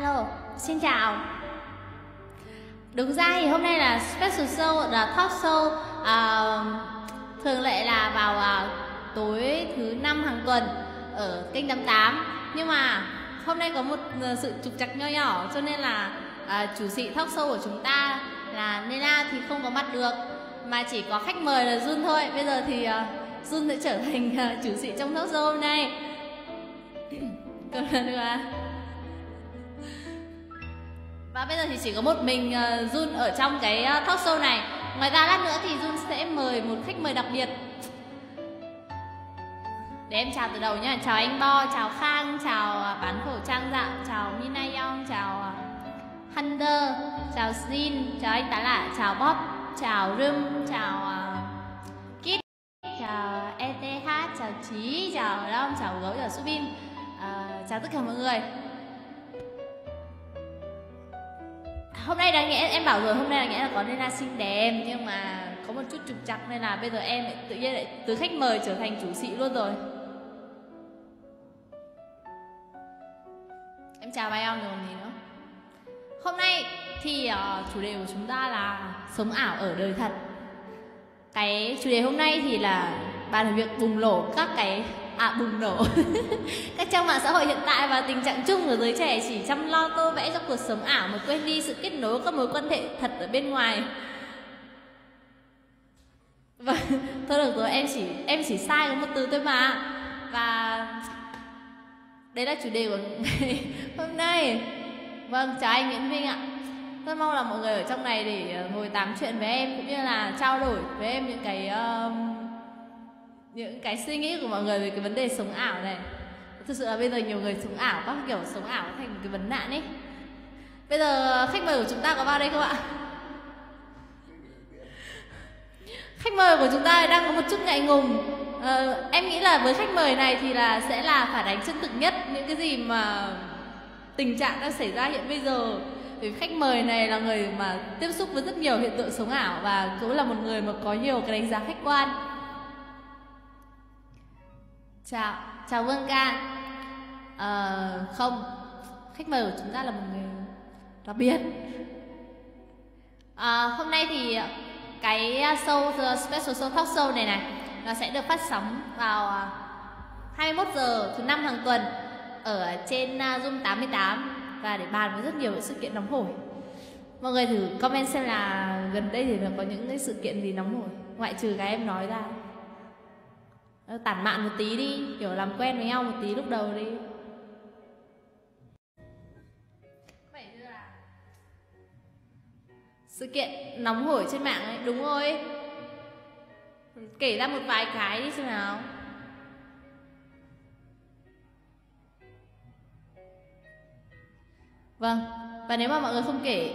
Alo, xin chào. Đúng ra thì hôm nay là special show, là talk show. Thường lệ là vào tối thứ 5 hàng tuần ở kênh 88. Nhưng mà hôm nay có một sự trục trặc nho nhỏ, cho nên là chủ sĩ talk show của chúng ta là Nena thì không có mặt được, mà chỉ có khách mời là Jun thôi. Bây giờ thì Jun sẽ trở thành chủ sĩ trong talk show hôm nay. Được à? Và bây giờ thì chỉ có một mình Jun ở trong cái talk show này. Ngoài ra lát nữa thì Jun sẽ mời một khách mời đặc biệt. Để em chào từ đầu nhá. Chào anh Bo, chào Khang, chào bán khẩu trang dạo, chào Mina Yong, chào Hunter, chào Sin, chào anh Tá Lạ, chào Bob, chào Rum, chào Kit, chào ETH, chào Trí, chào Long, chào Gấu, chào Subin. Chào tất cả mọi người. Hôm nay đáng nghĩa em bảo rồi, hôm nay đáng nghĩa là có Nena xinh đẹp, nhưng mà có một chút trục trặc nên là bây giờ em lại tự nhiên lại từ khách mời trở thành chủ sĩ luôn rồi. Em chào bài ông rồi còn gì nữa. Hôm nay thì chủ đề của chúng ta là sống ảo ở đời thật. Cái chủ đề hôm nay thì là bàn về việc bùng nổ các cái bùng nổ các trang mạng xã hội hiện tại và tình trạng chung của giới trẻ chỉ chăm lo tô vẽ cho cuộc sống ảo mà quên đi sự kết nối các mối quan hệ thật ở bên ngoài. Vâng, thôi được rồi, em chỉ sai có một từ thôi mà. Và đấy là chủ đề của ngày hôm nay. Vâng, chào anh Nguyễn Vinh ạ. Rất mong là mọi người ở trong này để ngồi tám chuyện với em, cũng như là trao đổi với em những cái suy nghĩ của mọi người về cái vấn đề sống ảo này. Thực sự là bây giờ nhiều người sống ảo quá, kiểu sống ảo thành một cái vấn nạn ấy. Bây giờ khách mời của chúng ta có vào đây không ạ? Khách mời của chúng ta đang có một chút ngại ngùng. Em nghĩ là với khách mời này thì sẽ là phản ánh chân thực nhất những cái gì mà tình trạng đang xảy ra hiện bây giờ. Vì khách mời này là người mà tiếp xúc với rất nhiều hiện tượng sống ảo và cũng là một người mà có nhiều cái đánh giá khách quan. Chào Vương Ca. Không, khách mời của chúng ta là một người đặc biệt. Hôm nay thì cái show special show talk show này nó sẽ được phát sóng vào 21 giờ thứ 5 hàng tuần ở trên Zoom 88 và để bàn với rất nhiều sự kiện nóng hổi. Mọi người thử comment xem là gần đây thì có những cái sự kiện gì nóng hổi, ngoại trừ cái em nói ra. Tản mạn một tí đi, kiểu làm quen với nhau một tí lúc đầu đi. Sự kiện nóng hổi trên mạng ấy, đúng rồi. Kể ra một vài cái đi xem nào. Vâng, và nếu mà mọi người không kể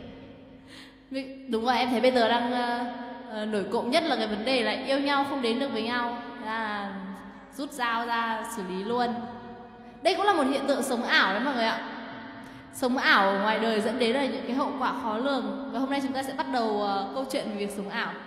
đúng rồi, em thấy bây giờ đang nổi cộm nhất là cái vấn đề là yêu nhau không đến được với nhau, là rút dao ra xử lý luôn. Đây cũng là một hiện tượng sống ảo đấy mọi người ạ. Sống ảo ở ngoài đời dẫn đến là những cái hậu quả khó lường. Và hôm nay chúng ta sẽ bắt đầu câu chuyện về việc sống ảo.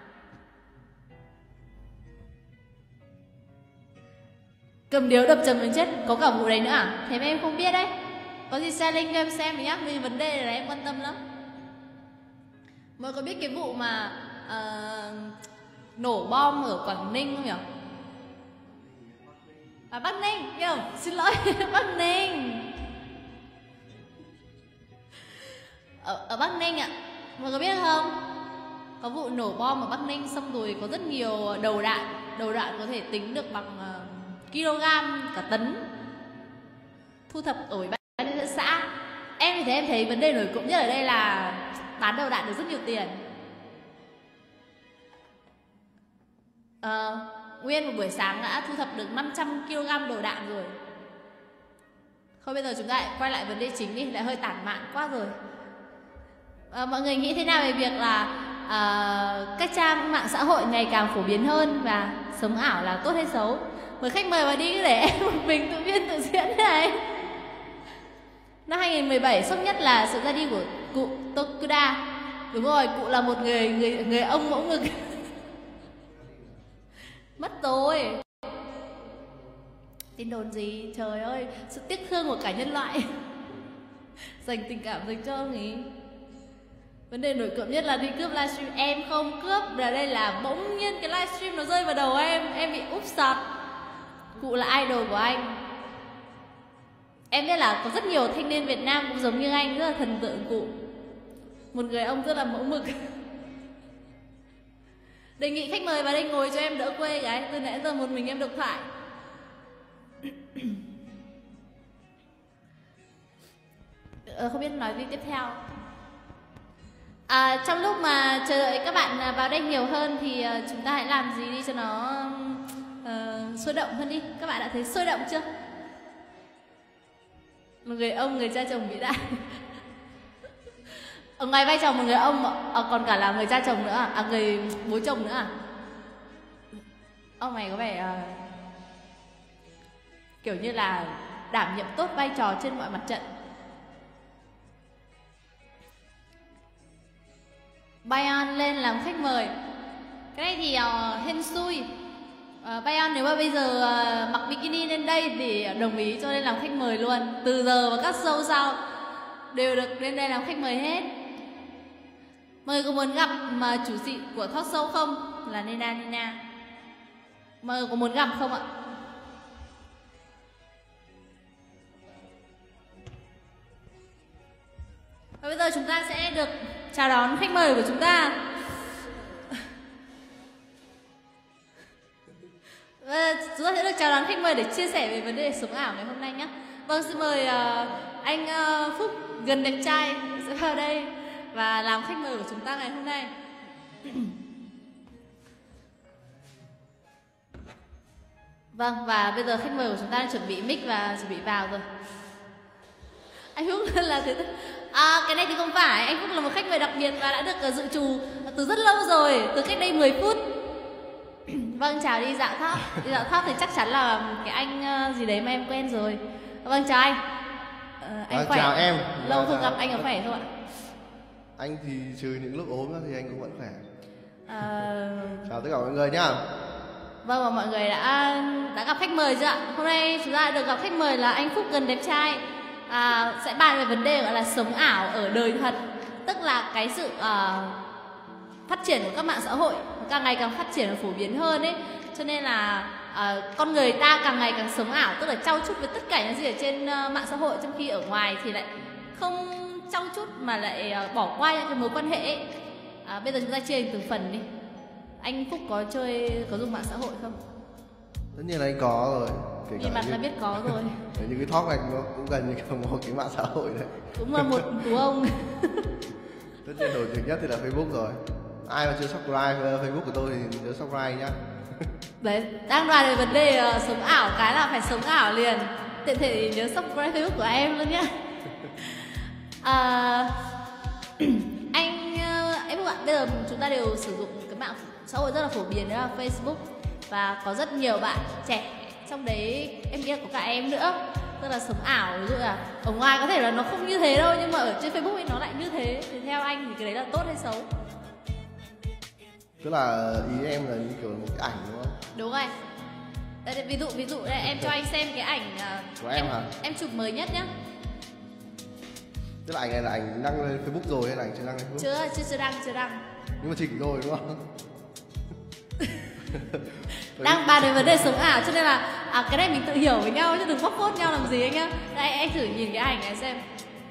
Cầm điếu đập chồng đến chết, có cả vụ đấy nữa à? Thế mà em không biết đấy. Có gì share link cho em xem nhá, vì vấn đề này em quan tâm lắm. Mọi người có biết cái vụ mà nổ bom ở Quảng Ninh không nhỉ? Bắc Ninh, hiểu không? Xin lỗi, Bắc Ninh. Ở Bắc Ninh ạ. Mọi người biết không? Có vụ nổ bom ở Bắc Ninh, xong rồi có rất nhiều đầu đạn. Đầu đạn có thể tính được bằng kg, cả tấn. Thu thập ở Ủy ban nhân dân xã. Em thấy vấn đề nổi cộm nhất ở đây là bán đầu đạn được rất nhiều tiền. Nguyên một buổi sáng đã thu thập được 500 kg đồ đạn rồi. Thôi bây giờ chúng ta lại quay lại vấn đề chính đi, lại hơi tản mạn quá rồi. Mọi người nghĩ thế nào về việc là các trang mạng xã hội ngày càng phổ biến hơn và sống ảo là tốt hay xấu? Mời khách mời vào đi, để em một mình tự biên tự diễn này. Năm 2017 sốc nhất là sự ra đi của cụ Tokuda. Đúng rồi, cụ là một người ông mẫu ngực. Mất rồi. Tin đồn gì? Trời ơi, sự tiếc thương của cả nhân loại. Dành tình cảm dành cho ông ấy. Vấn đề nổi cộm nhất là đi cướp livestream. Em không cướp, là đây là bỗng nhiên cái livestream nó rơi vào đầu em bị úp sọt. Cụ là idol của anh. Em biết là có rất nhiều thanh niên Việt Nam cũng giống như anh, rất là thần tượng cụ. Một người ông rất là mẫu mực. Đề nghị khách mời vào đây ngồi cho em đỡ quê cái. Từ nãy giờ một mình em độc thoại. Không biết nói gì tiếp theo. Trong lúc mà chờ đợi các bạn vào đây nhiều hơn thì chúng ta hãy làm gì đi cho nó sôi động hơn đi. Các bạn đã thấy sôi động chưa? Một người ông, người cha chồng vĩ đại. Ở ngoài vai trò một người ông còn cả là người cha chồng nữa người bố chồng nữa à? Ông này có vẻ kiểu như là đảm nhiệm tốt vai trò trên mọi mặt trận. Bayon lên làm khách mời. Cái này thì hên xui. Bayon nếu mà bây giờ mặc bikini lên đây thì đồng ý cho lên làm khách mời luôn. Từ giờ và các show sau đều được lên đây làm khách mời hết. Mọi người có muốn gặp mà chủ sĩ của talk show không? Là Nina. Mọi người có muốn gặp không ạ? Và bây giờ chúng ta sẽ được chào đón khách mời của chúng ta. Chúng ta sẽ được chào đón khách mời để chia sẻ về vấn đề sống ảo ngày hôm nay nhé. Vâng, xin mời anh Phúc gần đẹp trai sẽ vào đây và làm khách mời của chúng ta ngày hôm nay. Vâng, và bây giờ khách mời của chúng ta đang chuẩn bị mic và chuẩn bị vào rồi. Anh Phúc là thế thôi. Cái này thì không phải, anh Phúc là một khách mời đặc biệt và đã được dự trù từ rất lâu rồi, từ cách đây 10 phút. Vâng, chào đi Dạ Tháp. Đi Dạ Tháp thì chắc chắn là cái anh gì đấy mà em quen rồi. Vâng, chào anh. Anh khỏe. Chào em. Lâu không gặp anh có khỏe không ạ? Anh thì trừ những lúc ốm thì anh cũng vẫn khỏe. Chào tất cả mọi người nhá. Vâng, và mọi người đã gặp khách mời chưa ạ? Hôm nay chúng ta được gặp khách mời là anh Phúc gần đẹp trai. Sẽ bàn về vấn đề gọi là sống ảo ở đời thật. Tức là cái sự phát triển của các mạng xã hội càng ngày càng phát triển và phổ biến hơn ấy. Cho nên là con người ta càng ngày càng sống ảo, tức là trau chuốt với tất cả những gì ở trên mạng xã hội, trong khi ở ngoài thì lại không trau chuốt mà lại bỏ qua những cái mối quan hệ ấy. Bây giờ chúng ta chia thành từng phần đi. Anh Phúc có dùng mạng xã hội không? Tất nhiên là anh có rồi. Nhìn mặt là biết có rồi. Những cái talk này nó cũng gần như một cái mạng xã hội đấy. Cũng là một tú ông. Tất nhiên nổi tiếng nhất thì là Facebook rồi. Ai mà chưa subscribe Facebook của tôi thì nhớ subscribe nhá. Đấy, đang nói về vấn đề sống ảo, cái là phải sống ảo liền. Tiện thể thì nhớ subscribe Facebook của em luôn nhá. Em Phúc ạ, bây giờ chúng ta đều sử dụng cái mạng xã hội rất là phổ biến, đó là Facebook. Và có rất nhiều bạn trẻ, trong đấy em nghĩ là có cả em nữa, tức là sống ảo. Ví dụ là ở ngoài có thể là nó không như thế đâu, nhưng mà ở trên Facebook thì nó lại như thế. Thì theo anh thì cái đấy là tốt hay xấu? Tức là ý em là như kiểu một cái ảnh đúng không? Đúng rồi. Đây, ví dụ đây, em cho anh xem cái ảnh của em hả? Em chụp mới nhất nhá. Tức là ảnh này là ảnh đăng lên Facebook rồi hay là ảnh chưa đăng lên Facebook? Chưa đăng. Nhưng mà chỉnh rồi đúng không? Đang bàn về vấn đề sống ảo, cho nên là cái này mình tự hiểu với nhau chứ đừng bóc phốt nhau làm gì anh nhá. Đây, anh thử nhìn cái ảnh này xem.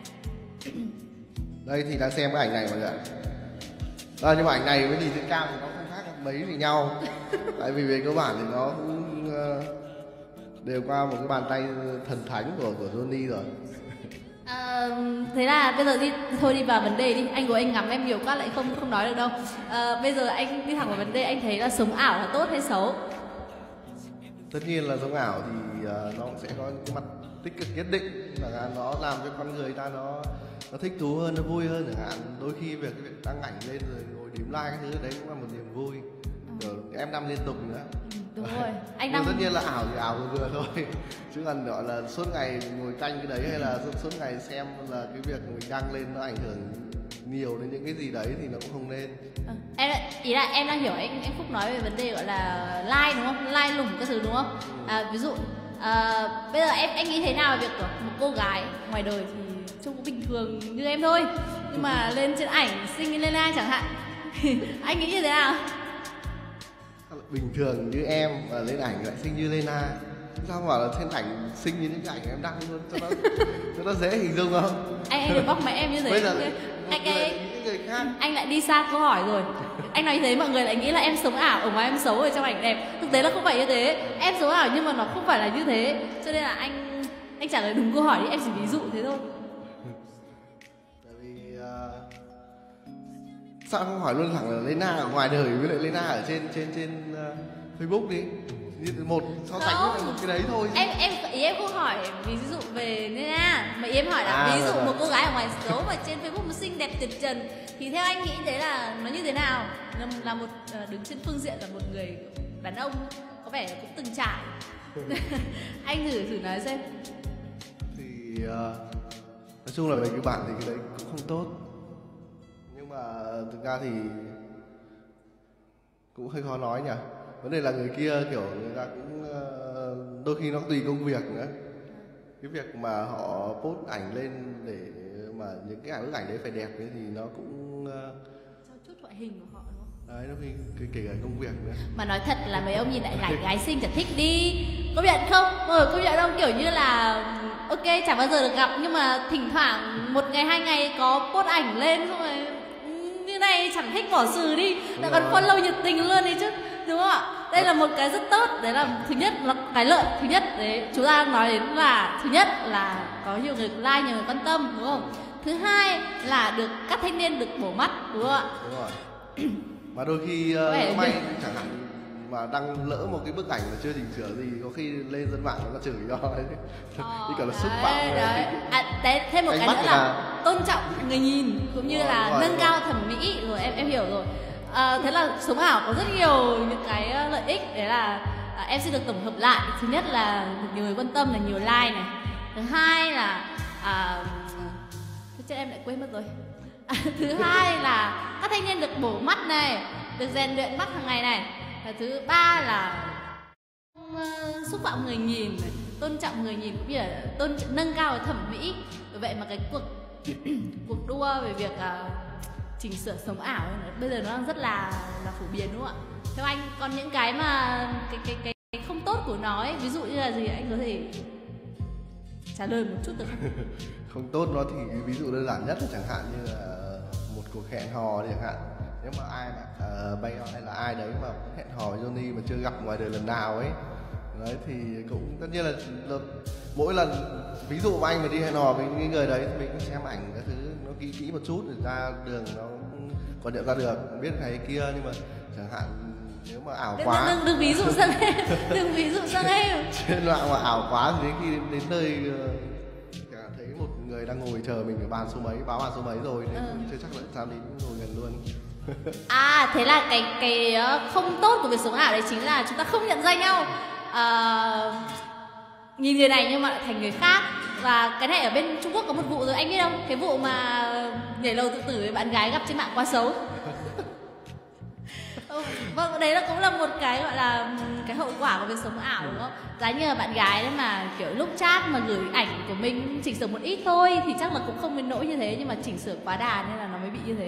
Đây thì đang xem cái ảnh này mọi người ạ. Nhưng mà ảnh này với nhìn trên cam thì nó không khác mấy gì nhau. Tại vì về cơ bản thì nó cũng đều qua một cái bàn tay thần thánh của Johnny rồi. Thế là bây giờ đi vào vấn đề đi. Anh của anh ngắm em nhiều quá lại không nói được đâu. Bây giờ anh đi thẳng vào vấn đề, anh thấy là sống ảo là tốt hay xấu? Tất nhiên là sống ảo thì nó sẽ có những cái mặt tích cực nhất định, là nó làm cho con người ta nó thích thú hơn, nó vui hơn chẳng hạn. Đôi khi việc cái việc đăng ảnh lên rồi ngồi điểm like cái thứ đấy cũng là một niềm vui. Rồi em đăng liên tục nữa. Đúng rồi. Anh đăng... Tất nhiên là ảo thì ảo vừa thôi. Chứ còn gọi là suốt ngày ngồi canh cái đấy hay là suốt ngày xem là cái việc mình đăng lên nó ảnh hưởng nhiều đến những cái gì đấy thì nó cũng không nên. Ý là em đang hiểu anh Phúc nói về vấn đề gọi là like đúng không? Like lủng cái thứ đúng không? Ví dụ Bây giờ anh nghĩ thế nào về việc một cô gái ngoài đời thì trông cũng bình thường như em thôi, nhưng mà lên trên ảnh xinh như Lena chẳng hạn anh nghĩ như thế nào? Bình thường như em và lên ảnh lại xinh như Lena, sao bảo là trên ảnh xinh như những cái ảnh em đăng luôn cho nó dễ hình dung không? Anh đừng bóc mẹ em như thế. Bây giờ Những người khác. Anh lại đi xa câu hỏi rồi. Anh nói như thế mọi người lại nghĩ là em sống ảo, ở ngoài em xấu, ở trong ảnh đẹp. Thực tế là không phải như thế. Em sống ảo nhưng mà nó không phải là như thế. Cho nên là anh trả lời đúng câu hỏi đi, em chỉ ví dụ thế thôi. Tại vì sao không hỏi luôn thẳng là Lena ở ngoài đời với lại Lena ở trên Facebook đi, một so sánh với một cái đấy thôi. Ý em không hỏi ví dụ về Lena, mà ý em hỏi là ví dụ một cô gái ở ngoài xấu mà trên Facebook nó xinh đẹp tuyệt trần thì theo anh nghĩ đấy là nó như thế nào? Là một đứng trên phương diện là một người đàn ông có vẻ là cũng từng trải. Anh thử nói xem. Thì nói chung là về cái bản thì cái đấy cũng không tốt, nhưng mà thực ra thì cũng hơi khó nói nhỉ. Vấn đề là người kia kiểu người ta cũng đôi khi nó tùy công việc nữa. Cái việc mà họ post ảnh lên để mà những cái bức ảnh đấy phải đẹp ấy thì nó cũng cho chút ngoại hình của họ đúng không? Đấy, nó kể cả công việc nữa. Mà nói thật là mấy ông nhìn lại gái xinh chả thích đi. Công nhận không? Công nhận không? Kiểu như là ok chả bao giờ được gặp nhưng mà thỉnh thoảng một ngày hai ngày có post ảnh lên xong rồi như này chẳng thích bỏ sừ đi, lại còn follow nhiệt tình luôn đấy chứ, đúng không ạ? Đây là một cái rất tốt, đấy là thứ nhất là cái lợi thứ nhất đấy chúng ta đang nói đến là thứ nhất là có nhiều người like, nhiều người quan tâm, đúng không? Thứ hai là được các thanh niên được bổ mắt, đúng không ạ? Đúng rồi. Mà đôi khi may chẳng hạn mà đăng lỡ một cái bức ảnh mà chưa chỉnh sửa gì, có khi lên dân mạng nó chửi cho ấy. Như cả là xúc phạm đấy. Thêm một cái nữa là tôn trọng người nhìn cũng như là nâng cao thẩm mỹ rồi, em hiểu rồi. Thế là sống ảo có rất nhiều những cái lợi ích, đấy là em sẽ được tổng hợp lại. Thứ nhất là nhiều người quan tâm, là nhiều like này. Thứ hai là chết em lại quên mất rồi. Thứ hai là các thanh niên được bổ mắt này, được rèn luyện mắt hàng ngày này. Và thứ ba là xúc phạm người nhìn này, tôn trọng người nhìn cũng như là nâng cao thẩm mỹ. Vì vậy mà cái cuộc đua về việc chỉnh sửa sống ảo bây giờ nó đang rất là phổ biến, đúng không ạ? Theo anh còn những cái mà cái không tốt của nó ấy, ví dụ như là gì, anh có thể trả lời một chút được không? Không tốt nó thì ví dụ đơn giản nhất là chẳng hạn như là một cuộc hẹn hò chẳng hạn. Nếu mà ai mà bay hay là ai đấy mà hẹn hò với Johnny mà chưa gặp ngoài đời lần nào ấy, đấy thì cũng tất nhiên là mỗi lần ví dụ mà anh mà đi hẹn hò với những người đấy thì mình cũng xem ảnh cái thứ nó kỹ một chút để ra đường nó còn nhận ra được, biết cái kia. Nhưng mà chẳng hạn nếu mà ảo quá đừng ví dụ sang em, đừng ví dụ sang em. Trên mạng mà ảo quá thì đến khi đến nơi thấy một người đang ngồi chờ mình ở bàn số mấy, báo bàn số mấy rồi nên chưa chắc là sao đến ngồi gần luôn. Thế là cái không tốt của việc sống ảo đấy chính là chúng ta không nhận ra nhau, nhìn người này nhưng mà lại thành người khác. Và cái này ở bên Trung Quốc có một vụ rồi, anh biết không? Cái vụ mà nhảy lầu tự tử với bạn gái gặp trên mạng quá xấu. Vâng, đấy là cũng là một cái gọi là cái hậu quả của việc sống ảo, đúng không? Giá như là bạn gái đấy mà kiểu lúc chat mà gửi ảnh của mình chỉnh sửa một ít thôi thì chắc là cũng không đến nỗi như thế, nhưng mà chỉnh sửa quá đà nên là nó mới bị như thế.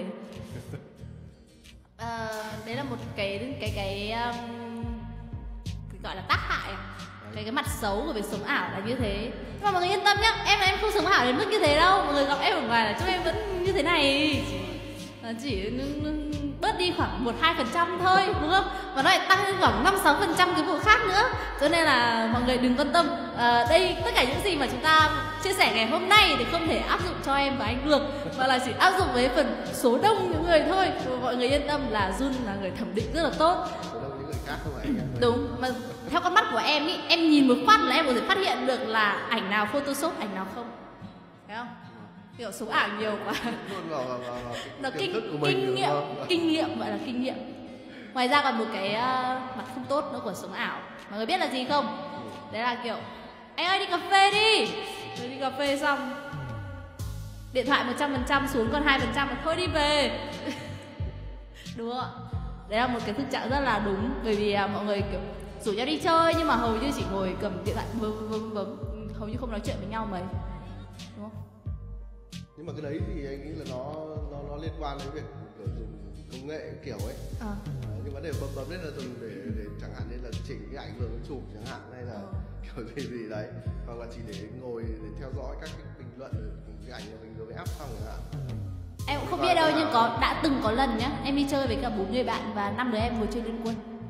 Đấy là một cái gọi là tác hại, cái mặt xấu của việc sống ảo là như thế. Nhưng mà mọi người yên tâm nhá, em không sống ảo đến mức như thế đâu. Mọi người gặp em ở ngoài là chúng em vẫn như thế này, chỉ bớt đi khoảng 1-2% thôi, đúng không? Và nó lại tăng lên khoảng 5-6% cái vụ khác nữa. Cho nên là mọi người đừng quan tâm. Đây tất cả những gì mà chúng ta chia sẻ ngày hôm nay thì không thể áp dụng cho em và anh được, mà là chỉ áp dụng với phần số đông những người thôi. Và mọi người yên tâm là Jun là người thẩm định rất là tốt. Số đông những người khác không phải. Đúng, mà theo con mắt của em ý, em nhìn một phát là em có thể phát hiện được là ảnh nào photoshop, ảnh nào không, thấy không? Kiểu sống ảo nhiều quá. Nó kinh nghiệm gọi là kinh nghiệm. Ngoài ra còn một cái mặt không tốt nữa của sống ảo, mọi người biết là gì không? Đấy là kiểu anh ơi đi cà phê đi. Rồi đi cà phê xong điện thoại 100% xuống còn 2% là thôi đi về. Đúng không ạ? Đấy là một cái thực trạng rất là đúng, bởi vì mọi người kiểu rủ nhau đi chơi nhưng mà hầu như chỉ ngồi cầm điện thoại bấm, hầu như không nói chuyện với nhau mấy, đúng không? Nhưng mà cái đấy thì anh nghĩ là nó liên quan đến việc kiểu dùng công nghệ kiểu ấy. Nhưng vấn đề bấm lên là dùng để chẳng hạn như là chỉnh cái ảnh vừa mới chụp chẳng hạn, hay là kiểu gì đấy, hoặc là chỉ để ngồi để theo dõi các cái bình luận cái ảnh của mình vừa mới up xong chẳng hạn. Em cũng không biết đâu, nhưng đã từng có lần nhá, em đi chơi với cả 4 người bạn và 5 đứa em ngồi chơi Liên Quân.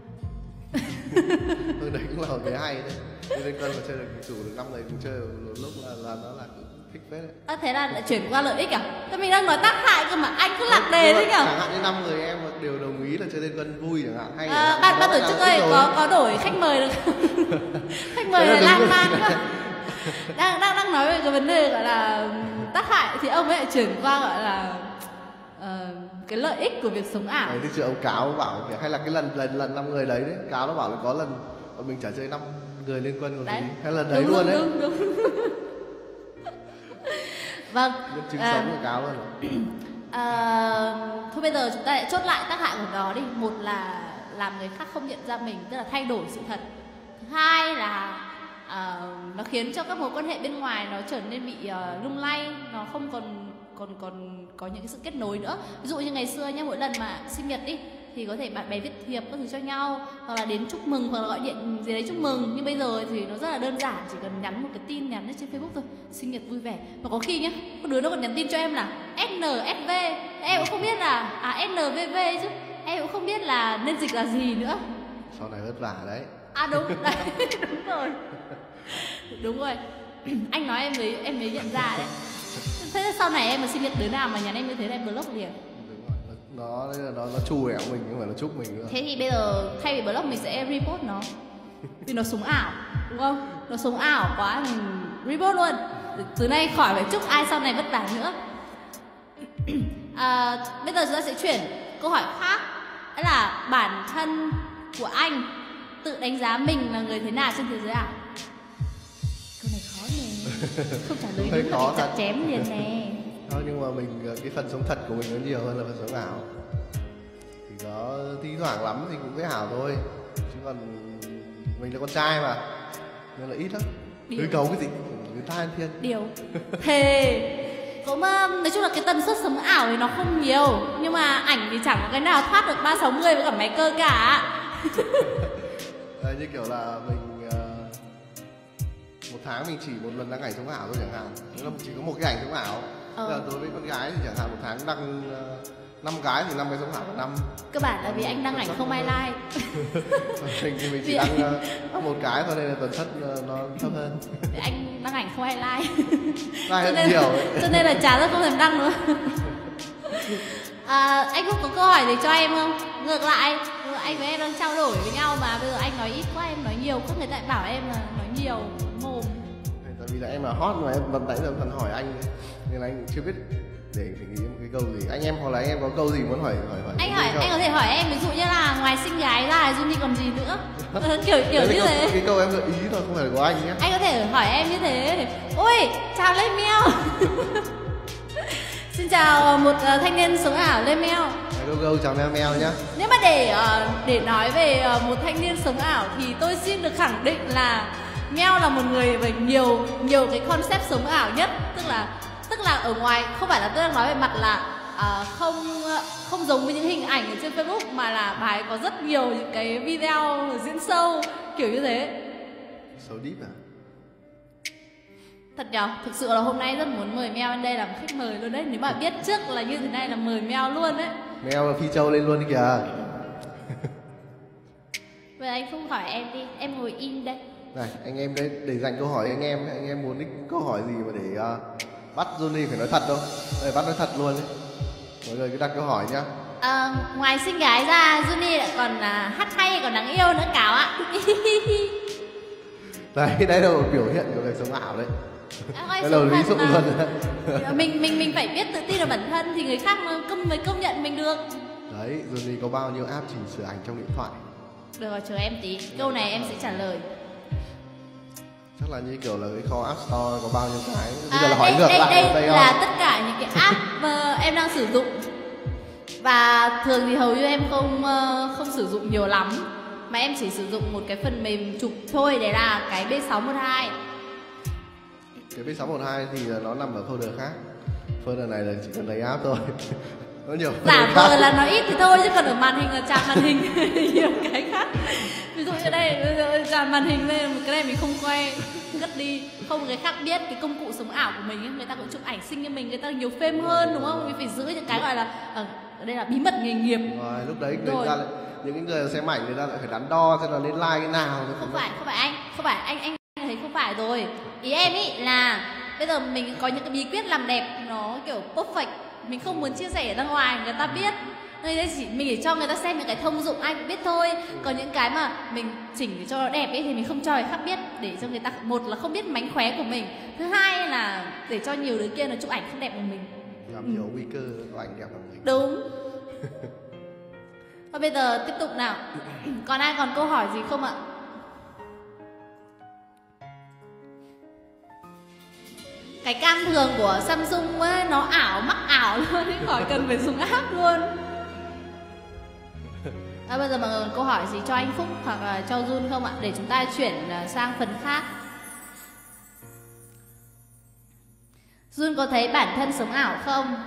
Đấy cũng là một cái hay đấy. Liên Quân mà chơi được chủ được 5 người cùng chơi một lúc là nó là thích phết đấy. Thế là lại chuyển qua lợi ích à? Thế mình đang nói tác hại cơ mà anh cứ lạc đề thế nhở? Chẳng hạn như 5 người em đều đồng ý là chơi Liên Quân vui chẳng hạn, hay ban tổ chức ơi, có đổi khách mời được không? Khách mời là lang man quá. Đang nói về cái vấn đề gọi là tác hại thì ông ấy lại chuyển qua gọi là cái lợi ích của việc sống ảo. Thì chứ ông Cáo bảo hay là cái lần 5 người đấy Cáo nó bảo là có lần bọn mình chả chơi 5 người Liên Quân còn gì, hay lần đấy đúng, luôn đấy. Đúng. Vâng. Chứng sống của Cáo luôn. Thôi bây giờ chúng ta lại chốt lại tác hại của nó đi. Một là làm người khác không nhận ra mình, tức là thay đổi sự thật. Thứ hai là nó khiến cho các mối quan hệ bên ngoài nó trở nên bị lung lay, nó không còn có những cái sự kết nối nữa. Ví dụ như ngày xưa nhá, mỗi lần mà sinh nhật đi thì có thể bạn bè viết thiệp các thứ cho nhau, hoặc là đến chúc mừng, hoặc là gọi điện gì đấy chúc mừng. Nhưng bây giờ thì nó rất là đơn giản, chỉ cần nhắn một cái tin nhắn trên Facebook thôi, sinh nhật vui vẻ. Mà có khi nhá, có đứa nó còn nhắn tin cho em là NSV, em cũng không biết là NVV chứ, em cũng không biết là nên dịch là gì nữa. Sau này vất vả đấy. Đúng đấy. Đúng rồi. Anh nói em mới nhận ra đấy. Thế sau này em mà sinh nhật đứa nào mà nhắn em như thế là em block liền. Đúng rồi, nó chù ẻo mình, không phải nó chúc mình nữa. Thế thì bây giờ thay vì block mình sẽ report nó. Vì nó sống ảo, đúng không? Nó sống ảo quá mình report luôn. Từ nay khỏi phải chúc ai sau này vất vả nữa. Bây giờ chúng ta sẽ chuyển câu hỏi khác. Đó là bản thân của anh tự đánh giá mình là người thế nào trên thế giới ảo? Câu này khó nè. Không trả lời đúng là bị chặt chém liền nè. Thôi nhưng mà cái phần sống thật của mình nó nhiều hơn là phần sống ảo. Thì có thi thoảng lắm thì cũng cái ảo thôi. Chứ còn mình là con trai mà, nên là ít lắm. Cứ cầu cái gì người ta ăn thiên. Điều. Thề. Cũng nói chung là cái tần suất sống ảo thì nó không nhiều, nhưng mà ảnh thì chẳng có cái nào thoát được 360 với cả máy cơ cả. Như kiểu là mình một tháng mình chỉ một lần đăng ảnh sống ảo thôi chẳng hạn, tức là chỉ có một cái ảnh sống ảo. Là đối với con gái thì chẳng hạn một tháng đăng 5 cái thì 5 cái sống ảo một năm. Cơ bản là vì anh đăng ảnh không ai like. Mình thì mình chỉ đăng một cái thôi nên là tần suất nó thấp hơn. Vì anh đăng ảnh không ai like. Like hơn nhiều ấy. Cho nên là chả rất không thèm đăng nữa. Anh Phúc có câu hỏi gì cho em không? Ngược lại, anh với em đang trao đổi với nhau mà bây giờ anh nói ít quá, em nói nhiều, có người ta bảo em là nói nhiều mồm. Tại vì là em là hot mà em vẫn nãy giờ vẫn hỏi anh nên là anh chưa biết để phải nghĩ một cái câu gì. Anh em hoặc là anh em có câu gì muốn hỏi anh có thể hỏi em, ví dụ như là ngoài xinh gái ra thì Juni còn gì nữa. kiểu như thế. Cái câu em gợi ý thôi, không phải là của anh nhé. Anh có thể hỏi em như thế. Ôi, chào Lê Mèo. Xin chào một thanh niên sống ảo Lê Mèo. Go chào Mèo nhá. Nếu mà để nói về một thanh niên sống ảo thì tôi xin được khẳng định là Mèo là một người với nhiều cái concept sống ảo nhất, tức là ở ngoài, không phải là tôi đang nói về mặt là không giống với những hình ảnh ở trên Facebook, mà là bà ấy có rất nhiều những cái video diễn show kiểu như thế. Show deep à? Thật nhở, thực sự là hôm nay rất muốn mời Mèo lên đây làm khách mời luôn đấy. Nếu mà biết trước là như thế này là mời Mèo luôn đấy. Mèo Phi Châu lên luôn đi kìa. Vậy anh không hỏi em đi, em ngồi in đây. Này, anh em đây để dành câu hỏi anh em muốn câu hỏi gì mà để bắt Juni phải nói thật đâu. Đây bắt nói thật luôn đấy. Mọi người cứ đặt câu hỏi nhá. Ngoài xinh gái ra, Juni lại còn hát hay, còn đáng yêu nữa Cáo ạ. Đây là một biểu hiện của việc sống ảo đấy. Đây là ví dụ luôn. Mình phải biết tự tin vào bản thân thì người khác mới công nhận mình được. Đấy, Juni có bao nhiêu app chỉnh sửa ảnh trong điện thoại? Được rồi, chờ em tí. Câu này em sẽ trả lời. Chắc là như kiểu là cái kho App Store có bao nhiêu cái. Bây giờ là hỏi ngược lại đây là tất cả những cái app mà em đang sử dụng. Và thường thì hầu như em không sử dụng nhiều lắm. mà em chỉ sử dụng một cái phần mềm chụp thôi, đấy là cái B612. Cái B612 thì nó nằm ở folder khác. Folder này là chỉ cần lấy app thôi. Nó nhiều giả vờ là nó ít thì thôi, chứ còn ở màn hình là tràn màn hình nhiều cái khác. Ví dụ như đây tràn màn hình lên, cái này mình không quay, cất đi. Không, cái khác biết cái công cụ sống ảo của mình ấy, người ta cũng chụp ảnh xinh như mình, người ta nhiều phêm hơn đúng không? Mình phải giữ những cái gọi là ở đây là bí mật nghề nghiệp. Rồi lúc đấy người ta lại, những người xem ảnh người ta lại phải đắn đo xem là lên like cái nào. Không phải anh thấy không phải rồi. Ý em ý là bây giờ mình có những cái bí quyết làm đẹp nó kiểu perfect, mình không muốn chia sẻ ra ngoài người ta biết, nên mình chỉ cho người ta xem những cái thông dụng ai cũng biết thôi. Còn những cái mà mình chỉnh để cho nó đẹp ấy thì mình không cho người khác biết, để cho người ta một là không biết mánh khóe của mình, thứ hai là để cho nhiều đứa kia nó chụp ảnh không đẹp bằng mình, làm nhiều nguy cơ có ảnh đẹp bằng mình. đúng. Thôi bây giờ tiếp tục nào. Còn ai còn câu hỏi gì không ạ? Cái cam thường của Samsung ấy, nó ảo, mắc ảo luôn ấy, khỏi cần phải dùng app luôn. Bây giờ mọi người còn câu hỏi gì cho anh Phúc hoặc là cho Jun không ạ? Để chúng ta chuyển sang phần khác. Jun có thấy bản thân sống ảo không?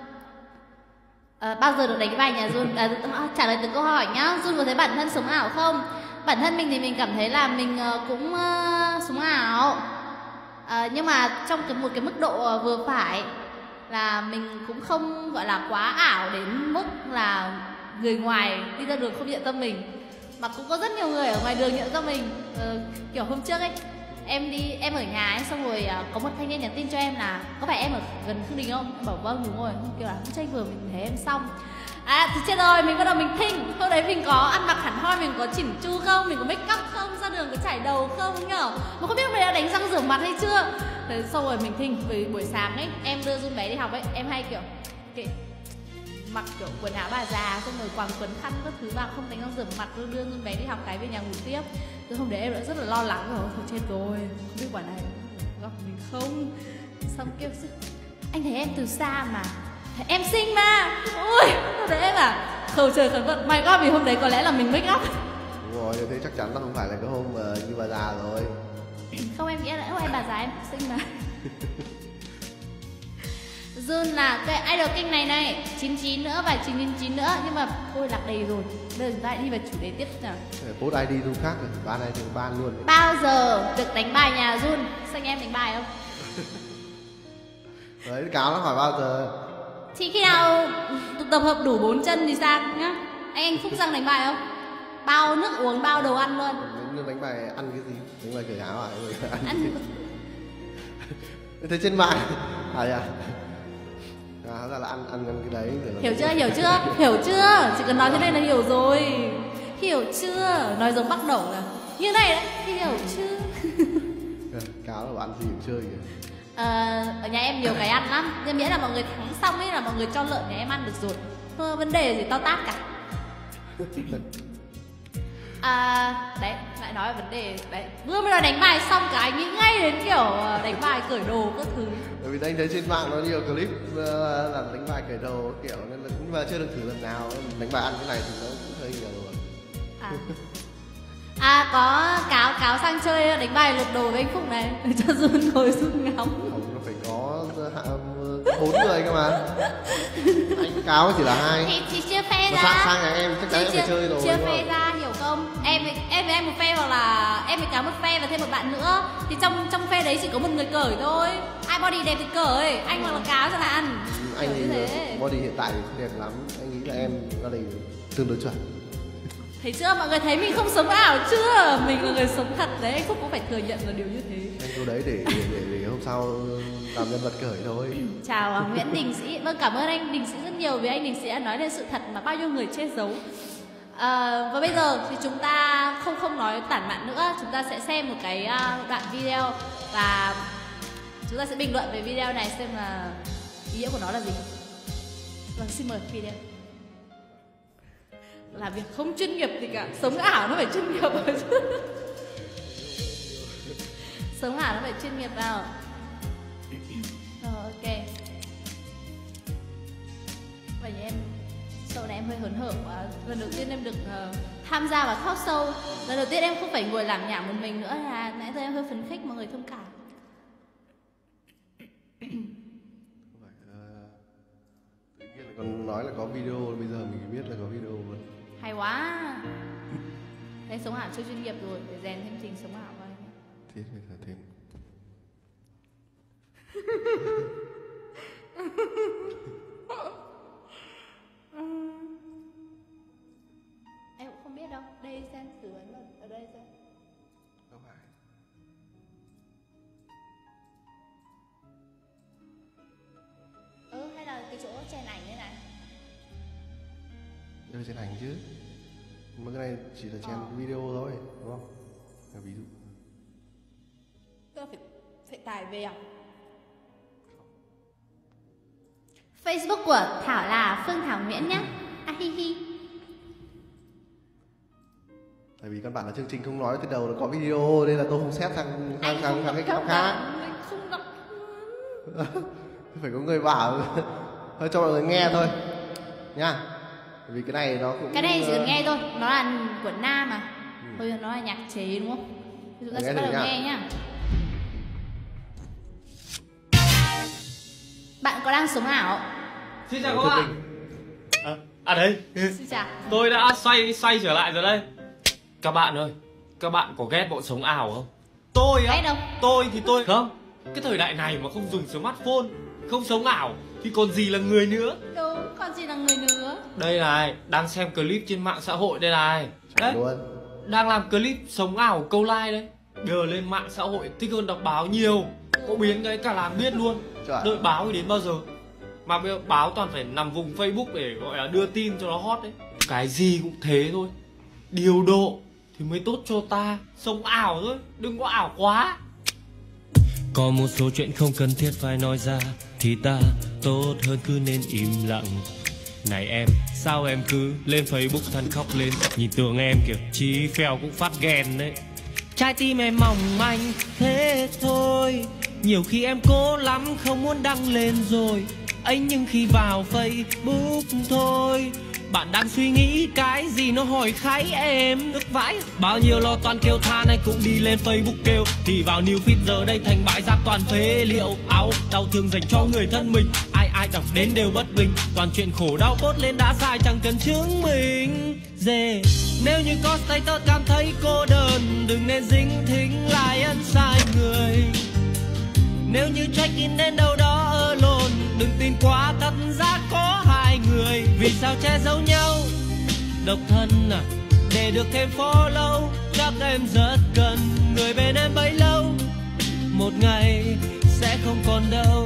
Bao giờ được đánh bài nhà Jun? Trả lời từng câu hỏi nhá. Jun có thấy bản thân sống ảo không? Bản thân mình thì mình cảm thấy là mình cũng sống ảo, nhưng mà trong một cái mức độ vừa phải, là mình cũng không gọi là quá ảo đến mức là người ngoài đi ra đường không nhận ra mình, mà cũng có rất nhiều người ở ngoài đường nhận ra mình. Kiểu hôm trước ấy, em ở nhà ấy, xong rồi có một thanh niên nhắn tin cho em là có phải em ở gần Khương Đình không? Em bảo vâng, đúng rồi. Kiểu là tranh vừa mình thấy em xong, thì chết rồi, mình bắt đầu mình thinh. Hôm đấy mình có ăn mặc hẳn hoi, mình có chỉnh chu không, mình có make up không, ra đường có chải đầu không nhở, mà không biết mình đã đánh răng rửa mặt hay chưa. Thế xong rồi mình thinh. Vì buổi sáng ấy em đưa Jun bé đi học ấy, em hay kiểu mặc kiểu quần áo bà già, xong rồi quàng quấn khăn các thứ vào, không đánh răng rửa mặt, đưa Jun bé đi học cái về nhà ngủ tiếp. Thế hôm đấy em đã rất là lo lắng rồi, thôi chết rồi, không biết quả này gặp mình không. Xong kêu anh thấy em từ xa mà, em xinh mà. Ui, hôm đấy em khẩu trời khẩn vận, may quá vì hôm đấy có lẽ là mình make up. Đúng rồi, thế chắc chắn là không phải là cái hôm như bà già rồi. Không, em nghĩ là em bà già em xinh mà. Jun là cái idol kênh này 99 nữa và 999 nữa, nhưng mà thôi lạc đầy rồi. Bây giờ chúng ta đi vào chủ đề tiếp nào. Post ID Jun khác rồi, ban này thì ban luôn. Bao giờ được đánh bài nhà Jun? Xanh em đánh bài không? Đấy, cáo nó hỏi bao giờ. Thì khi nào tập hợp đủ 4 chân thì sang nhá. Anh Phúc sang đánh bài không? Bao nước uống, bao đồ ăn luôn. Đánh bài ăn cái gì? Đánh bài cởi áo à? Ăn. Thế trên mạng hóa ra là ăn cái đấy. Hiểu chưa? Chỉ cần nói thế này là hiểu rồi. Hiểu chưa? Nói giống Bắc Đẩu là như này đấy, hiểu chưa? Cáo là bạn gì hiểu chơi kìa. Ở nhà em nhiều cái ăn lắm, nhưng miễn là mọi người thắng xong ấy là mọi người cho lợn nhà em ăn được rồi. Thôi vấn đề gì to tát cả. Đấy, lại nói về vấn đề đấy. Vừa mới nói đánh bài xong cả anh nghĩ ngay đến kiểu đánh bài cởi đồ các thứ. Bởi vì anh thấy trên mạng nó nhiều clip là đánh bài cởi đồ kiểu, nên là cũng mà chưa được thử lần nào. Đánh bài ăn cái này thì nó cũng hơi nhiều rồi. Có cáo sang chơi đánh bài lột đồ với anh Phúc này cho Jun ngồi Jun ngắm. Không, nó phải có 4 người cơ mà. Anh cáo chỉ là 2. Thì chia phe ra. Sang nhà em chắc chắn em phải chơi rồi. Chia phe ra, hiểu không? Em với em một phe, hoặc là em với cáo một phe và thêm một bạn nữa. Thì trong phe đấy chỉ có một người cởi thôi. Ai body đẹp thì cởi, anh hoặc là cáo chẳng hạn. Anh thì body hiện tại thì không đẹp lắm. Anh nghĩ là em gia đình tương đối chuẩn. Thấy chưa, mọi người thấy mình không sống ảo chưa? Mình là người sống thật đấy, anh Phúc cũng phải thừa nhận là điều như thế. Anh vô đấy để hôm sau làm nhân vật cởi thôi. Chào Nguyễn Đình Sĩ. Vâng, cảm ơn anh Đình Sĩ rất nhiều vì anh Đình Sĩ đã nói lên sự thật mà bao nhiêu người che giấu. Và bây giờ thì chúng ta không nói tản mạn nữa, chúng ta sẽ xem một cái đoạn video và chúng ta sẽ bình luận về video này xem là ý nghĩa của nó là gì. Vâng, xin mời video. Là việc không chuyên nghiệp gì cả, sống ảo nó phải chuyên nghiệp rồi chứ. Sống ảo nó phải chuyên nghiệp vào. Ok. Vậy em sợ đầu này em hơi hớn hở quá. Lần đầu tiên em được tham gia vào talk show. Lần đầu tiên em không phải ngồi làm nhảm một mình nữa, là nãy giờ em hơi phấn khích, mọi người thông cảm. Tự nhiên là còn nói là có video, bây giờ mình biết là có video luôn. Hay quá. Đây sống ảo chưa chuyên nghiệp rồi, phải rèn thêm trình sống ảo coi. Thế bây giờ thêm. Em cũng không biết đâu. Đây xem thử ấn ở đây xem. Không phải. Hay là cái chỗ chèn ảnh đây này. Đây là chèn ảnh chứ. Mà cái này chỉ là chèn video thôi, đúng không? Là ví dụ. Tức là phải tải về à? Facebook của Thảo là Phương Thảo Nguyễn nhá. Hi. Tại vì căn bản là chương trình không nói từ đầu là có video, nên là tôi không xét sang cái account khác. Không đọc. Phải có người bảo thôi cho mọi người nghe thôi nha. Vì cái này nó cũng, cái này chỉ cần nghe thôi, nó là của nam mà. Thôi nó là nhạc chế đúng không? Thì chúng ta sẽ bắt đầu nghe nhá. Bạn có đang sống ảo? Xin chào các bạn. Đấy. Xin chào. Tôi đã xoay trở lại rồi đây. Các bạn ơi, các bạn có ghét bọn sống ảo không? Tôi á, tôi không. Cái thời đại này mà không dùng smartphone, không sống ảo thì còn gì là người nữa. Đúng, còn gì là người nữa. Đây này, đang xem clip trên mạng xã hội đây này. Đấy, đang làm clip sống ảo câu like đấy. Giờ lên mạng xã hội thích hơn đọc báo nhiều. Có biến cái cả làng biết luôn. Đợi báo thì đến bao giờ? Mà bây giờ báo toàn phải nằm vùng Facebook để gọi là đưa tin cho nó hot đấy. Cái gì cũng thế thôi. Điều độ thì mới tốt cho ta. Sống ảo thôi, đừng có ảo quá. Có một số chuyện không cần thiết phải nói ra, thì ta tốt hơn cứ nên im lặng. Này em, sao em cứ lên Facebook than khóc lên, nhìn tưởng em kiểu chí phèo cũng phát ghen đấy. Trái tim em mỏng manh thế thôi, nhiều khi em cố lắm không muốn đăng lên rồi ấy, nhưng khi vào Facebook thôi, bạn đang suy nghĩ cái gì nó hỏi kháy em nước vãi. Bao nhiêu lo toan kêu than này cũng đi lên Facebook kêu, thì vào new feed giờ đây thành bãi rác toàn phế liệu. Áo đau thương dành cho người thân mình, ai đọc đến đều bất bình. Toàn chuyện khổ đau post lên đã dài chẳng cần chứng minh. Dê, nếu như có status cảm thấy cô đơn, đừng nên dính thính lại ân sai người. Nếu như check in đến đâu đó ở lồn, đừng tin quá thật ra có hai người. Vì sao che giấu nhau, độc thân à, để được thêm follow. Chắc em rất cần người bên em bấy lâu, một ngày sẽ không còn đâu.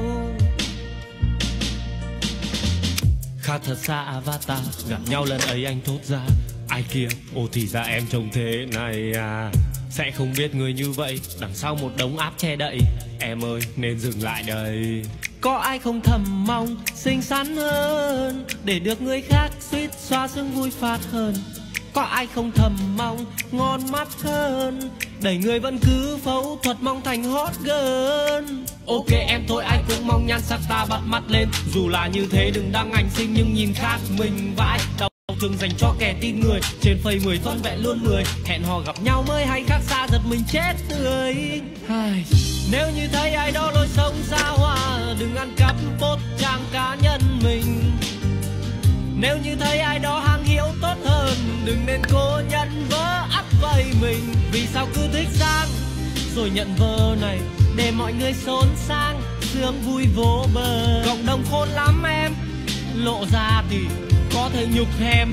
Khác thật xa avatar, gặp nhau lần ấy anh thốt ra, ai kia, ồ thì ra em trông thế này à. Sẽ không biết người như vậy đằng sau một đống áp che đậy. Em ơi nên dừng lại đây. Có ai không thầm mong xinh xắn hơn, để được người khác suýt xoa xương vui phạt hơn. Có ai không thầm mong ngon mắt hơn, đẩy người vẫn cứ phẫu thuật mong thành hot girl. Ok em thôi ai cũng mong nhan sắc ta bắt mắt lên, dù là như thế đừng đăng ảnh xinh nhưng nhìn khác mình vãi. Đau thương dành cho kẻ tin người, trên phây 10 phân vẹn luôn 10. Hẹn hò gặp nhau mới hay khác xa giật mình chết tươi. Nếu như thấy ai đó lối sống xa hoa, đừng ăn cắp post trang cá nhân mình. Nếu như thấy ai đó hàng hiệu tốt hơn, đừng nên cố nhận vỡ ắp vây mình. Vì sao cứ thích sang rồi nhận vơ này, để mọi người xốn sang sướng vui vô bờ. Cộng đồng khôn lắm em, lộ ra thì có thể nhục hem.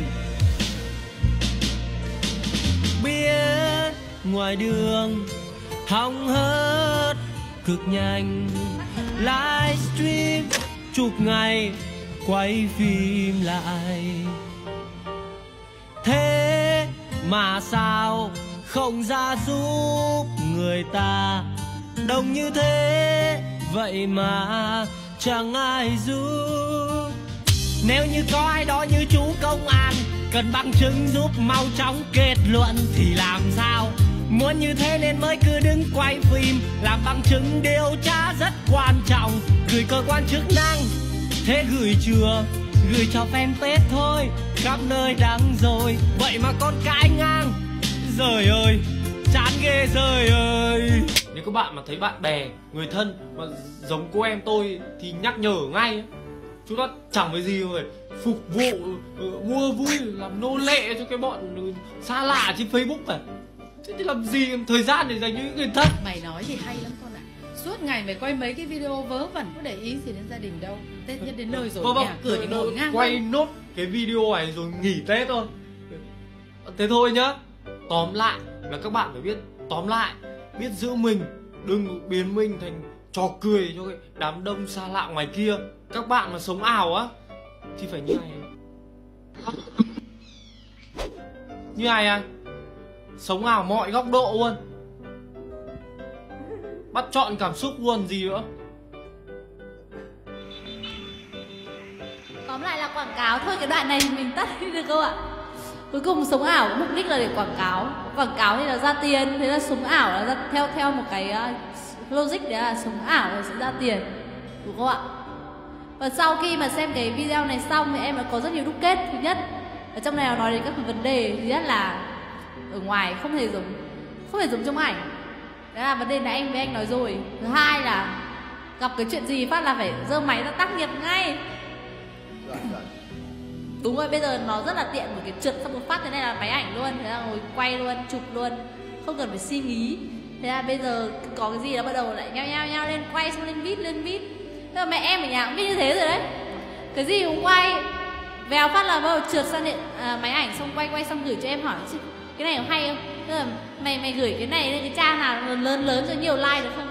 Biết ngoài đường hóng hớt cực nhanh, livestream chụp ngày quay phim lại. Thế mà sao không ra giúp người ta, đông như thế vậy mà chẳng ai giúp. Nếu như có ai đó như chú công an, cần bằng chứng giúp mau chóng kết luận thì làm sao? Muốn như thế nên mới cứ đứng quay phim, làm bằng chứng điều tra rất quan trọng. Gửi cơ quan chức năng, thế gửi chưa? Gửi cho fanpage thôi, khắp nơi đáng rồi, vậy mà con cãi ngang. Giời ơi, chán ghê giời ơi. Nếu các bạn mà thấy bạn bè, người thân mà giống cô em tôi thì nhắc nhở ngay. Chúng ta chẳng có gì mà phục vụ, mua vui, làm nô lệ cho cái bọn xa lạ trên Facebook à. Thế thì làm gì thời gian để dành cho những người thân. Mày nói thì hay lắm con ạ. Suốt ngày mày quay mấy cái video vớ vẩn, có để ý gì đến gia đình đâu. Tết nhất đến nơi rồi, nhà cửa thì ngổn ngang. Quay nốt cái video này rồi nghỉ Tết thôi. Thế thôi nhá. Tóm lại là các bạn phải biết, tóm lại biết giữ mình, đừng biến mình thành trò cười cho cái đám đông xa lạ ngoài kia. Các bạn mà sống ảo á thì phải như này. Như này à? Sống ảo mọi góc độ luôn, bắt chọn cảm xúc luôn gì nữa. Tóm lại là quảng cáo thôi, cái đoạn này thì mình tắt đi được không ạ? Cuối cùng sống ảo mục đích là để quảng cáo. Quảng cáo thì là ra tiền, thế là sống ảo là ra theo một cái logic đấy là sống ảo là sẽ ra tiền, đúng không ạ? Và sau khi mà xem cái video này xong thì em đã có rất nhiều đúc kết. Thứ nhất, ở trong này nó nói đến các vấn đề. Thứ nhất là ở ngoài không thể giống trong ảnh. Đấy là vấn đề nãy em với anh nói rồi. Thứ hai là gặp cái chuyện gì phát là phải giơ máy ra tác nghiệp ngay. Đúng rồi, bây giờ nó rất là tiện, một cái trượt xong một phát thế này là máy ảnh luôn. Thế là ngồi quay luôn, chụp luôn, không cần phải suy nghĩ. Thế là bây giờ có cái gì đó bắt đầu lại nhao lên quay, xong lên vít. Thế là mẹ em ở nhà cũng biết như thế rồi đấy. Cái gì cũng quay, vèo phát là bắt đầu trượt sang máy ảnh, xong quay xong gửi cho em hỏi chứ cái này có hay không? Tức là mày gửi cái này lên cái trang nào lớn cho nhiều like được không?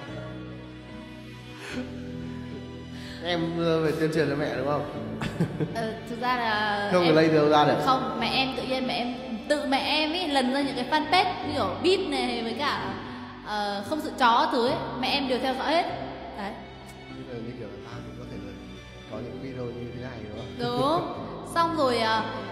Em phải tuyên truyền cho mẹ đúng không? Thực ra là không, lấy đâu ra được. Không, mẹ em tự nhiên mẹ em ấy lần ra những cái fanpage như kiểu beat này với cả không sự chó thứ ấy, mẹ em đều theo dõi hết. Đấy. Như kiểu là ta cũng có thể là có những video như thế này đúng không? Đúng. Xong rồi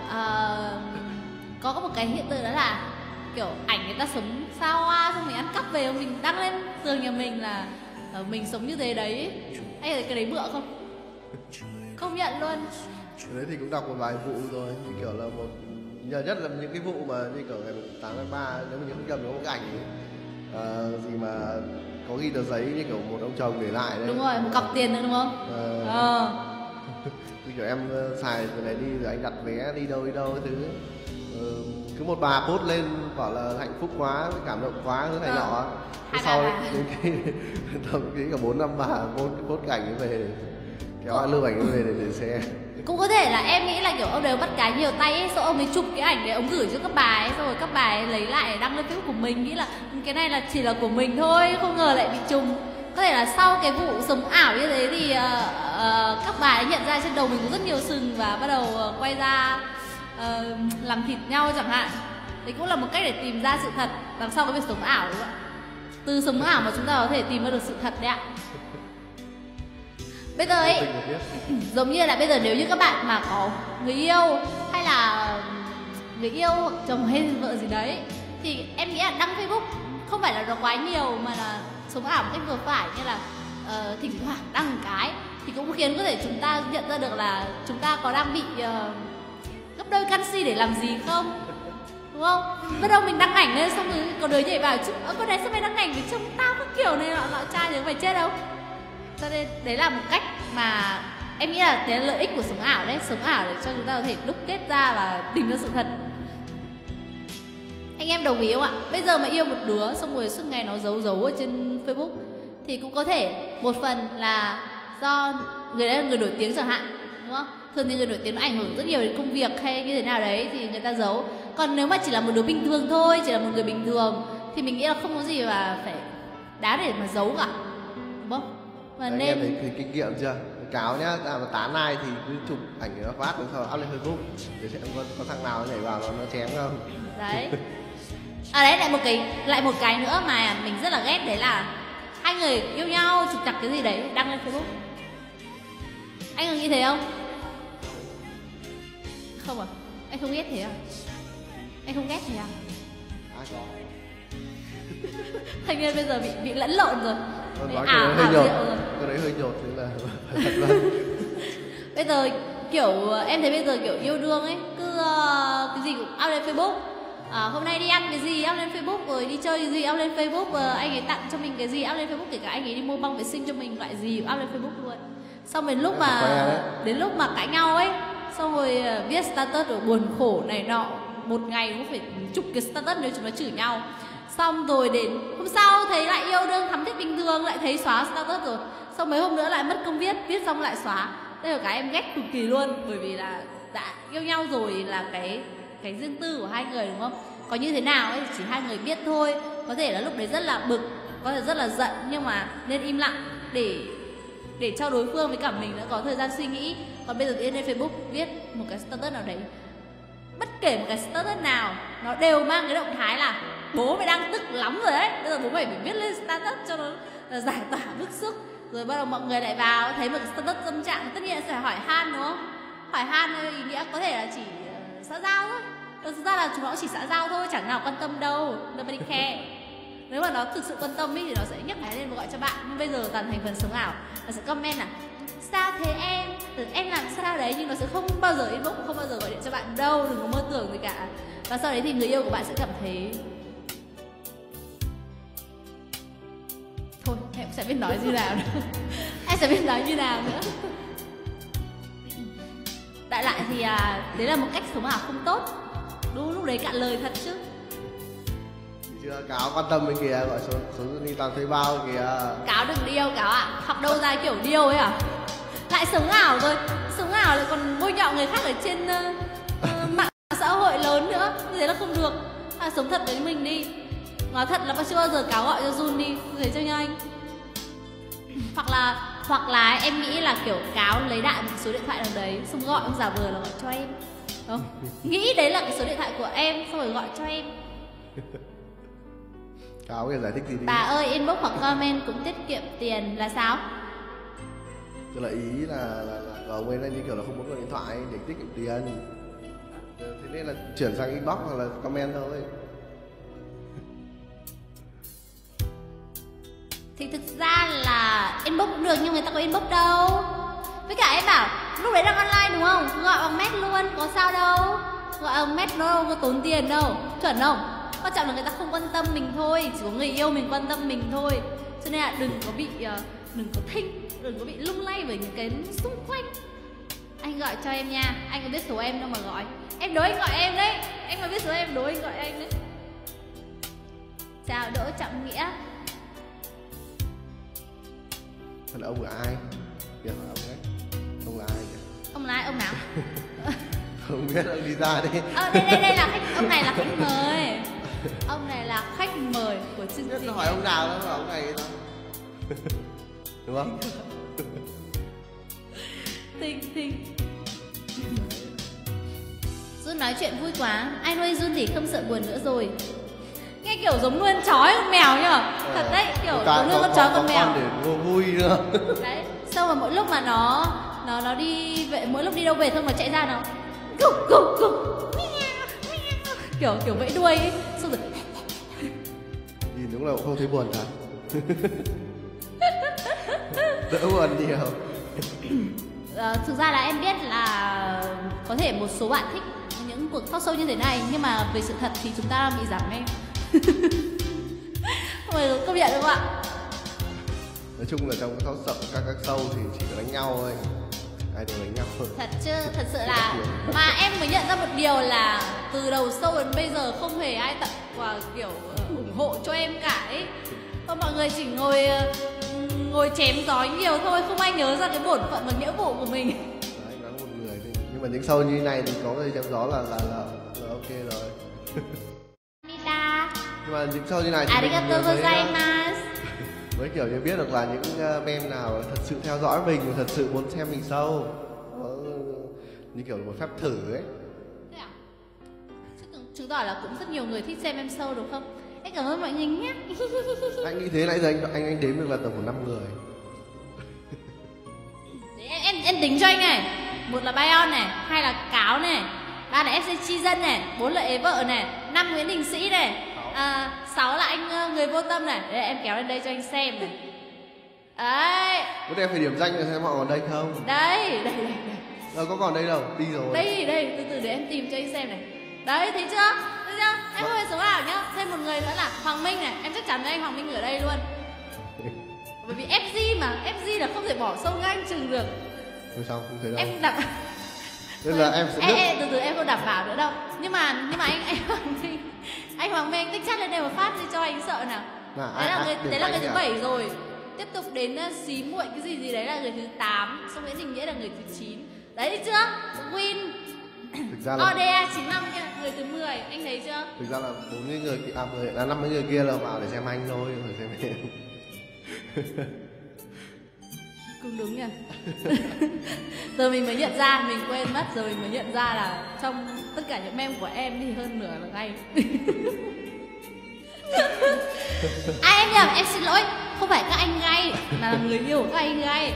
có một cái hiện tượng đó là kiểu ảnh người ta sống xa hoa, xong mình ăn cắp về mình đăng lên tường nhà mình là mình sống như thế đấy. Anh thấy cái đấy bựa không? Công nhận luôn. Đấy thì cũng đọc một vài vụ rồi, như kiểu là nhờ nhất là những cái vụ mà như kiểu ngày 8 tháng 3, nếu mà những cầm có một cái ảnh ấy, gì mà có ghi tờ giấy như kiểu một ông chồng để lại đấy. Đúng rồi, một cọc tiền nữa đúng không? Như kiểu em xài từ này đi rồi anh đặt vé đi đâu cái thứ. Cứ một bà post lên bảo là hạnh phúc quá, cảm động quá thứ này nọ. Sau đến khi thậm chí cả 4-5 bà post ảnh ấy về, kéo lưu ảnh ấy về để xe. Cũng có thể là em nghĩ là kiểu ông đấy bắt cái nhiều tay ấy, sau ông ấy chụp cái ảnh để ông gửi cho các bà ấy, xong rồi các bà ấy lấy lại đăng lên Facebook của mình, nghĩ là cái này là chỉ là của mình thôi, không ngờ lại bị trùng. Có thể là sau cái vụ sống ảo như thế thì các bà ấy nhận ra trên đầu mình có rất nhiều sừng và bắt đầu quay ra làm thịt nhau chẳng hạn. Đấy cũng là một cách để tìm ra sự thật đằng sau cái việc sống ảo, đúng không ạ? Từ sống ảo mà chúng ta có thể tìm ra được sự thật đấy ạ. Bây giờ ấy, giống như là bây giờ nếu như các bạn mà có người yêu hay là người yêu hoặc chồng hay vợ gì đấy, thì em nghĩ là đăng Facebook không phải là nó quá nhiều, mà là sống ảo một cách vừa phải, như là thỉnh thoảng đăng một cái thì cũng khiến có thể chúng ta nhận ra được là chúng ta có đang bị gấp đôi canxi để làm gì không, đúng không? Bắt đầu mình đăng ảnh lên xong rồi có đứa nhảy vào chứ con đấy sao mày đăng ảnh với chồng tao các kiểu này nọ trai thì có phải chết đâu. Cho nên đấy là một cách mà em nghĩ là đấy là lợi ích của sống ảo đấy. Sống ảo để cho chúng ta có thể đúc kết ra và tìm ra sự thật. Anh em đồng ý không ạ? Bây giờ mà yêu một đứa xong rồi suốt ngày nó giấu ở trên Facebook thì cũng có thể một phần là do người đấy là người nổi tiếng chẳng hạn, đúng không? Thường thì người nổi tiếng nó ảnh hưởng rất nhiều đến công việc hay như thế nào đấy thì người ta giấu. Còn nếu mà chỉ là một đứa bình thường thôi, chỉ là một người bình thường thì mình nghĩ là không có gì mà phải đáng để mà giấu cả, đúng không? Và đấy, nên em thấy kinh nghiệm chưa? Cáo nhá, mà tán ai thì cứ chụp ảnh nó phát rồi sau đó up lên Facebook để xem có thằng nào nhảy vào nó chém không. Đấy. Đấy lại một cái nữa mà mình rất là ghét, đấy là hai người yêu nhau chụp chặt cái gì đấy đăng lên Facebook. Anh có nghĩ thế không? Không à? Anh không ghét thế à? Anh không ghét thế à? Ai có? Thanh niên bây giờ bị lẫn lộn rồi. Nói cái đấy hơi nhột, cái đấy hơi nhột, thế là phải thật luôn. Bây giờ kiểu em thấy bây giờ kiểu yêu đương ấy cứ cái gì cũng up lên Facebook. Hôm nay đi ăn cái gì up lên Facebook, rồi đi chơi cái gì up lên Facebook, anh ấy tặng cho mình cái gì up lên Facebook, kể cả anh ấy đi mua băng vệ sinh cho mình loại gì up lên Facebook luôn. Xong đến lúc mà cãi nhau ấy, xong rồi viết status rồi buồn khổ này nọ, một ngày cũng phải chục cái status nếu chúng nó chửi nhau. Xong rồi đến hôm sau thấy lại yêu đương thắm thiết bình thường, lại thấy xóa status rồi. Xong mấy hôm nữa lại mất công viết xong lại xóa. Đây là cái em ghét cực kỳ luôn, bởi vì là đã yêu nhau rồi là cái riêng tư của hai người, đúng không? Có như thế nào ấy chỉ hai người biết thôi. Có thể là lúc đấy rất là bực, có thể rất là giận, nhưng mà nên im lặng để cho đối phương với cả mình đã có thời gian suy nghĩ. Còn bây giờ lên Facebook viết một cái status nào đấy, bất kể một cái status nào nó đều mang cái động thái là bố mày đang tức lắm rồi đấy, bây giờ bố mày phải viết lên status cho nó giải tỏa bức xúc. Rồi bắt đầu mọi người lại vào thấy một cái status tâm trạng, tất nhiên sẽ phải hỏi han, đúng không? Hỏi han ý nghĩa có thể là chỉ xã giao thôi. Thực ra là chúng nó chỉ xã giao thôi, chẳng nào quan tâm đâu, nobody care. Nếu mà nó thực sự quan tâm ý, thì nó sẽ nhấc máy lên và gọi cho bạn. Nhưng bây giờ toàn thành phần sống ảo, nó sẽ comment là sao thế em làm sao đấy, nhưng nó sẽ không bao giờ inbox, không bao giờ gọi điện cho bạn đâu, đừng có mơ tưởng gì cả. Và sau đấy thì người yêu của bạn sẽ cảm thấy thôi em sẽ biết nói như nào nữa. Em sẽ biết nói như nào nữa. Đại lại thì đấy là một cách sống ảo không tốt. Đúng, lúc đấy cạn lời thật chứ. Chưa Cáo quan tâm bên kìa, gọi số đi toàn thuê bao kìa. Cáo đừng điêu Cáo ạ. Học đâu ra kiểu điêu ấy à? Lại sống ảo rồi, sống ảo lại còn bôi nhọ người khác ở trên mạng xã hội lớn nữa. Như thế là không được. Sống thật với mình đi. Nói thật là chưa bao giờ Cáo gọi cho Jun đi, thế cho nhanh. Hoặc là em nghĩ là kiểu Cáo lấy đại một số điện thoại nào đấy, xong gọi ông giả vờ là gọi cho em, không? Nghĩ đấy là cái số điện thoại của em, xong rồi gọi cho em. Cáo cái giải thích gì đi. Bà ơi, inbox hoặc comment cũng tiết kiệm tiền là sao? Tức là ý là ông ấy như kiểu là không muốn gọi điện thoại để tiết kiệm tiền. Thế nên là chuyển sang inbox hoặc là comment thôi. Thì thực ra là inbox cũng được, nhưng người ta có inbox đâu. Với cả em bảo lúc đấy đang online đúng không, gọi bằng mét luôn, có sao đâu. Gọi bằng mét nó đâu có tốn tiền đâu, chuẩn không? Quan trọng là người ta không quan tâm mình thôi, chỉ có người yêu mình quan tâm mình thôi. Cho nên là đừng có bị lung lay bởi những cái xung quanh. Anh gọi cho em nha, anh có biết số em đâu mà gọi. Em đố anh gọi em đấy, anh mà biết số em đố anh gọi anh đấy. Chào Đỗ Trọng Nghĩa. Còn ông là ai? Kìa hỏi ông ấy. Ông là ai kìa? Ông là ai, ông nào? Không biết, ông đi ra đi. Đây là khách, ông này là khách mời. Ông này là khách mời của chương trình. Nó hỏi ông nào đó, hỏi ông này thôi. Đúng không? Thinh Jun nói chuyện vui quá. Anh ơi, Jun thì không sợ buồn nữa rồi. Nghe kiểu giống nuôi chó con mèo nhá. Thật đấy, kiểu giống nuôi con chó con mèo để mua vui nữa. đấy. Xong rồi mỗi lúc mà nó đi về, mỗi lúc đi đâu về xong nó chạy ra nó cục kiểu vẫy đuôi ấy. Xong rồi nhìn đúng là không thấy buồn thật. Đỡ buồn nhiều. Thực ra là em biết là có thể một số bạn thích những cuộc talk show như thế này, nhưng mà về sự thật thì chúng ta bị giảm em. Không phải công nhận được không ạ? Nói chung là trong các show thì chỉ có đánh nhau thôi, ai đều đánh nhau. Thật chứ, thật sự là mà em mới nhận ra một điều là từ đầu show đến bây giờ không hề ai tặng quà kiểu ủng hộ cho em cả ấy. Còn mọi người chỉ ngồi chém gió nhiều thôi, không ai nhớ ra cái bổn phận và nghĩa vụ của mình. Đấy, nói một người thôi. Nhưng mà những show như này thì có người chém gió là ok rồi. Nhưng mà những show như này thì mới kiểu như biết được là những mem nào thật sự theo dõi mình và thật sự muốn xem mình show. Như kiểu một phép thử ấy. Thế à? Chứng tỏ là cũng rất nhiều người thích xem em show đúng không? Em cảm ơn mọi người nhé. Anh nghĩ thế, nãy giờ anh đếm được là tầm khoảng 5 người. Em tính cho anh này. 1 là Bayon này, 2 là Cáo này, 3 là FC Chi Dân này, 4 là Ế Vợ này, 5 Nguyễn Đình Sĩ này, 6 là anh người vô tâm này. Để em kéo lên đây cho anh xem này. Đấy. Bữa em phải điểm danh để xem họ còn đây không. Đây. có còn đây đâu, đi rồi. Đây, từ từ để em tìm cho anh xem này. Đấy, thấy chưa? Thấy chưa? Em không hề sống ảo nhá. Thêm một người nữa là Hoàng Minh này, em chắc chắn với anh Hoàng Minh ở đây luôn. Bởi vì FG mà, FG là không thể bỏ sâu ngang chừng được. Thôi sao không thấy đâu. Em đặt Nên là em sẽ biết. từ từ em không đảm bảo nữa đâu. Nhưng mà anh Hoàng Minh tích chat lên đây một phát đi cho anh sợ nào. Đấy là người thứ 7 rồi. Tiếp tục đến xí muội cái gì đấy là người thứ 8, xong Nguyễn Đình Nghĩa là người thứ 9. Đấy thấy chưa? Win. Thực ra là ODA 95 kia là người thứ 10, anh thấy chưa? Thực ra là 40 người kia, 10 là 50 người kia là vào để xem anh thôi, không phải xem em. Cũng đúng nhỉ. Giờ mình mới nhận ra, mình quên mất, rồi mình mới nhận ra là trong tất cả những meme của em thì hơn nửa là gay. Em nhầm, em xin lỗi, không phải các anh gay, mà là người yêu của các anh gay.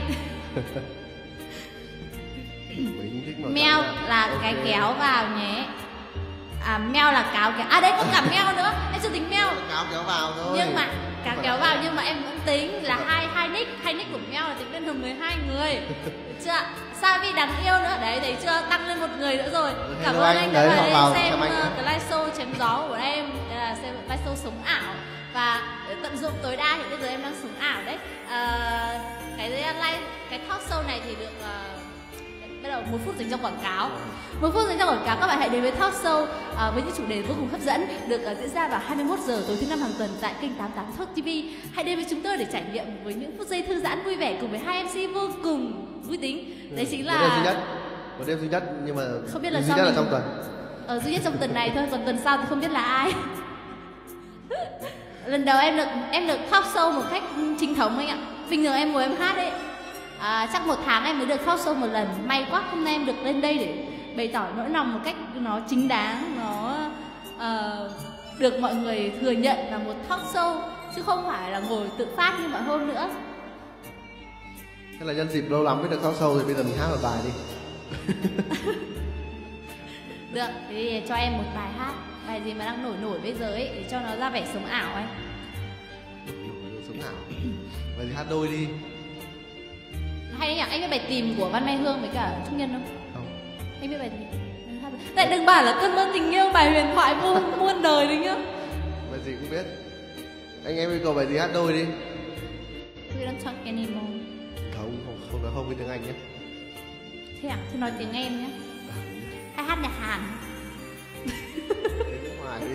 Meo là cái kéo vào nhé. Meo là cáo kéo. Đấy có cả meo nữa, em chưa tính meo. Cáo kéo vào thôi. Nhưng mà cáo kéo vào nhưng mà em vẫn tính là hai nick của meo là tính lên đồng 12 người. Được chưa? Savi đáng yêu nữa, đấy thấy chưa? Tăng lên một người nữa rồi. Cảm ơn anh đã vào đây xem cái live show chém gió của em. Đây là xem live show sống ảo và tận dụng tối đa thì bây giờ em đang sống ảo đấy. Cái talk show này thì được bắt đầu 1 phút dành cho quảng cáo. 1 phút dành cho quảng cáo, các bạn hãy đến với talk show với những chủ đề vô cùng hấp dẫn được diễn ra vào 21 giờ tối thứ 5 hàng tuần tại kênh 88 Talktv. Hãy đến với chúng tôi để trải nghiệm với những phút giây thư giãn vui vẻ cùng với hai MC vô cùng vui tính. Đấy chính là một đêm duy nhất nhưng mà không biết là duy nhất là trong tuần. Duy nhất trong tuần này thôi, còn tuần sau thì không biết là ai. Lần đầu em được talk show một cách chính thống anh ạ. Bình thường em ngồi em hát đấy. Chắc 1 tháng em mới được talk show một lần. May quá hôm nay em được lên đây để bày tỏ nỗi lòng một cách nó chính đáng, nó được mọi người thừa nhận là một talk show chứ không phải là ngồi tự phát như mọi hôm nữa. Thế là nhân dịp lâu lắm mới được talk show thì bây giờ mình hát một bài đi. Được, thế thì cho em một bài hát. Bài gì mà đang nổi bây giờ ấy để cho nó ra vẻ sống ảo anh. Sống ảo. Bài gì hát đôi đi. Hay đấy nhỉ, anh biết bài Tìm của Văn Mai Hương với cả Trung Nhân không? Không. Anh biết bài gì? Tại đừng bảo là Cơn Mơ Tình Yêu, bài huyền thoại muôn đời đấy nhá. Bài gì cũng biết. Anh em yêu cầu bài gì hát đôi đi. We don't talk anymore. Không biết tiếng Anh nhé. Thế à? Thế nói tiếng em nhé. Hay hát nhạc Hàn. Tiếng ngoài đi.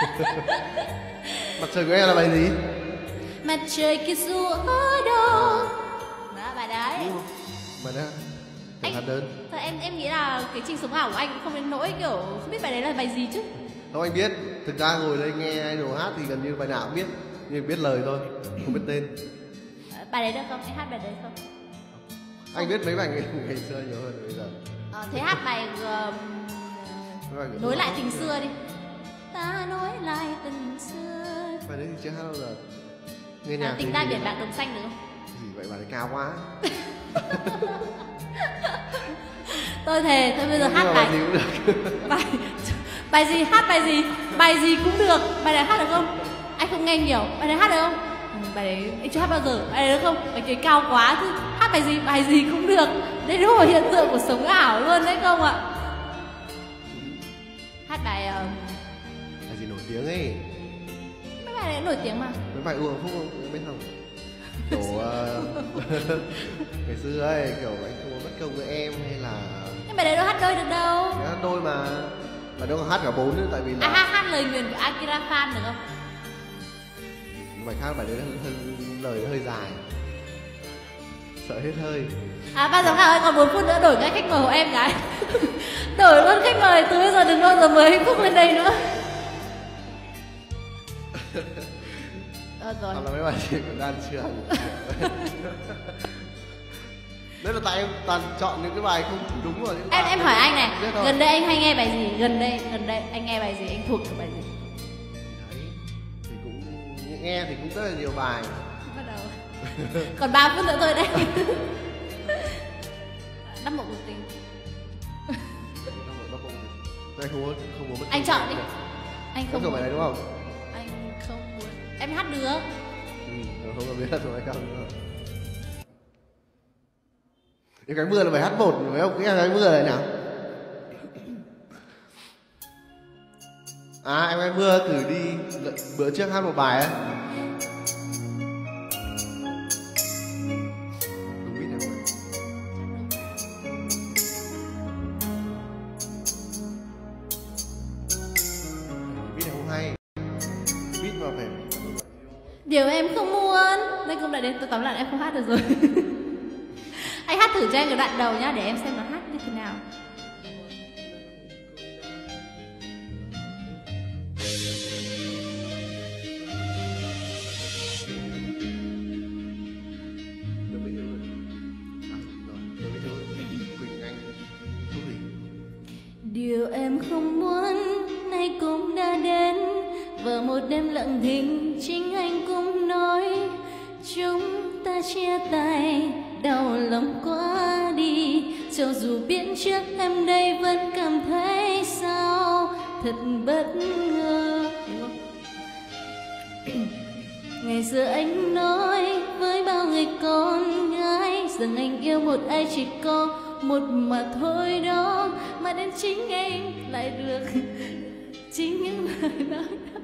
Mặt trời của em là bài gì? Mặt trời kia dù ở đâu. Đó, bài đấy. Bài đó. Anh hát đơn. Thôi em nghĩ là cái trình sống ảo của anh cũng không đến nỗi kiểu không biết bài đấy là bài gì chứ. Không, anh biết. Thực ra ngồi đây nghe idol hát thì gần như bài nào cũng biết, nhưng biết lời thôi, không biết tên. Bài đấy được không? Anh hát bài đấy không? Anh biết mấy bài ngày xưa nhiều hơn bây giờ. Thế hát bài nối lại tình xưa đi. Ta nối lại tình xưa. Bài đấy thì chưa hát bao giờ. Nghe nhạc Tình ta biển bạc đồng xanh được không? Gì vậy, bài đấy cao quá. Tôi thề, thôi bây giờ hát bài gì cũng được. bài gì hát bài gì cũng được. Bài này hát được không? Anh không nghe nhiều. Bài này hát được không? Bài đấy anh chưa hát bao giờ. Bài này được không? Bài kia cao quá chứ. Hát bài gì cũng được. Đây đúng là hiện tượng của sống ảo luôn đấy không ạ? Hát bài gì nổi tiếng ấy. Mấy bài này nổi tiếng mà. Mấy bài Uông Phúc không biết không? Kiểu ngày xưa ấy, kiểu anh không có bất công với em hay là. Nhưng bài đấy đâu hát đôi được đâu. Hát đôi mà. Bài đó còn hát cả 4 nữa tại vì là hát lời nguyền của Akira Fan được không? Bài khác bài đấy lời hơi dài. Sợ hết hơi. Ban giám khảo ơi, còn 4 phút nữa đổi ngay khách mời của em cái. Đổi luôn khách mời, từ bây giờ đừng bao giờ mời Phúc lên đây nữa. Rồi. Hoặc là mấy bài gì của Đan Trường. Đấy là tại em toàn chọn những cái bài không đúng rồi. Em hỏi anh này, gần đây anh hay nghe bài gì? Gần đây anh nghe bài gì? Anh thuộc được bài gì? Đấy, thì cũng nghe thì cũng rất là nhiều bài. Bắt đầu. Còn 3 phút nữa thôi đây. Đắp mộng cuộc tình. Anh không muốn bất anh chọn đi. Anh không muốn bài này đúng không? Anh không muốn. Em hát được. Không có biết là rồi anh không nữa. Em gái mưa là bài hát 1 phải không? Cái em gái mưa này nào. À em gái mưa thử đi bữa trước hát một bài ấy. Điều em không muốn. Đây cũng đã đến, tôi tóm lại em không hát được rồi. Anh hát thử cho em cái đoạn đầu nhá, để em xem nó hát như thế nào. Điều em không muốn nay cũng đã đến. Vào một đêm lặng thinh chính anh cũng nói chúng ta chia tay, đau lòng quá đi. Cho dù biết trước em đây vẫn cảm thấy sao thật bất ngờ. Ngày xưa anh nói với bao người con gái rằng anh yêu một ai chỉ có một mà thôi đó, mà đến chính anh lại được chính những lời nói đó.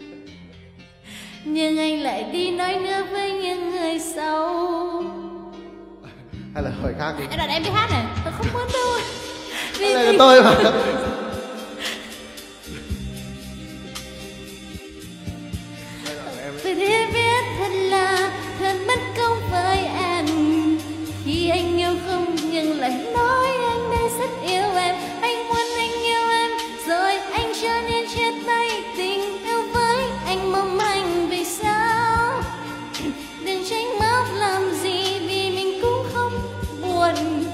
Nhưng anh lại đi nói nữa với những người sau. Hay là hỏi khác đi. Em đặt em đi hát này, tôi không muốn đâu. Vì này là tôi mà. Vì thế biết thật là thật mất công với em. Khi anh yêu không nhưng lại nói anh đây rất yêu em. Anh muốn anh yêu em rồi anh cho nên chia tay tình yêu với anh mong anh. Vì sao đừng tránh móc làm gì, vì mình cũng không buồn.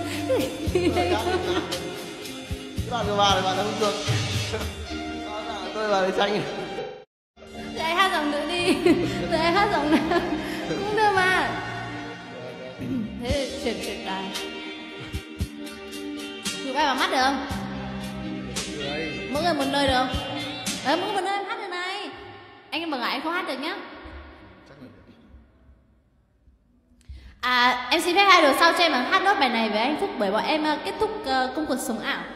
Đoạn của bà này bạn không được. Tôi là để tranh. Để anh hát giọng nữ đi. Để anh hát giọng nào cũng được mà. Thế chuyển bài. Thử bay vào mắt được không? Mỗi người một nơi được không? Mỗi người một nơi em hát được này. Anh đừng ngại anh không hát được nhá. À, em xin phép hai đồ sau cho em hát nốt bài này với anh Phúc, bởi bọn em kết thúc công cuộc sống ảo.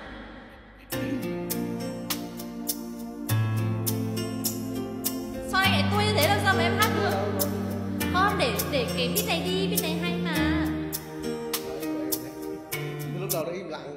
Sao anh lại tôi như thế, làm sao mà em hát được? Không, để cái beat này đi, beat này hay mà. Lúc đầu đã im lặng.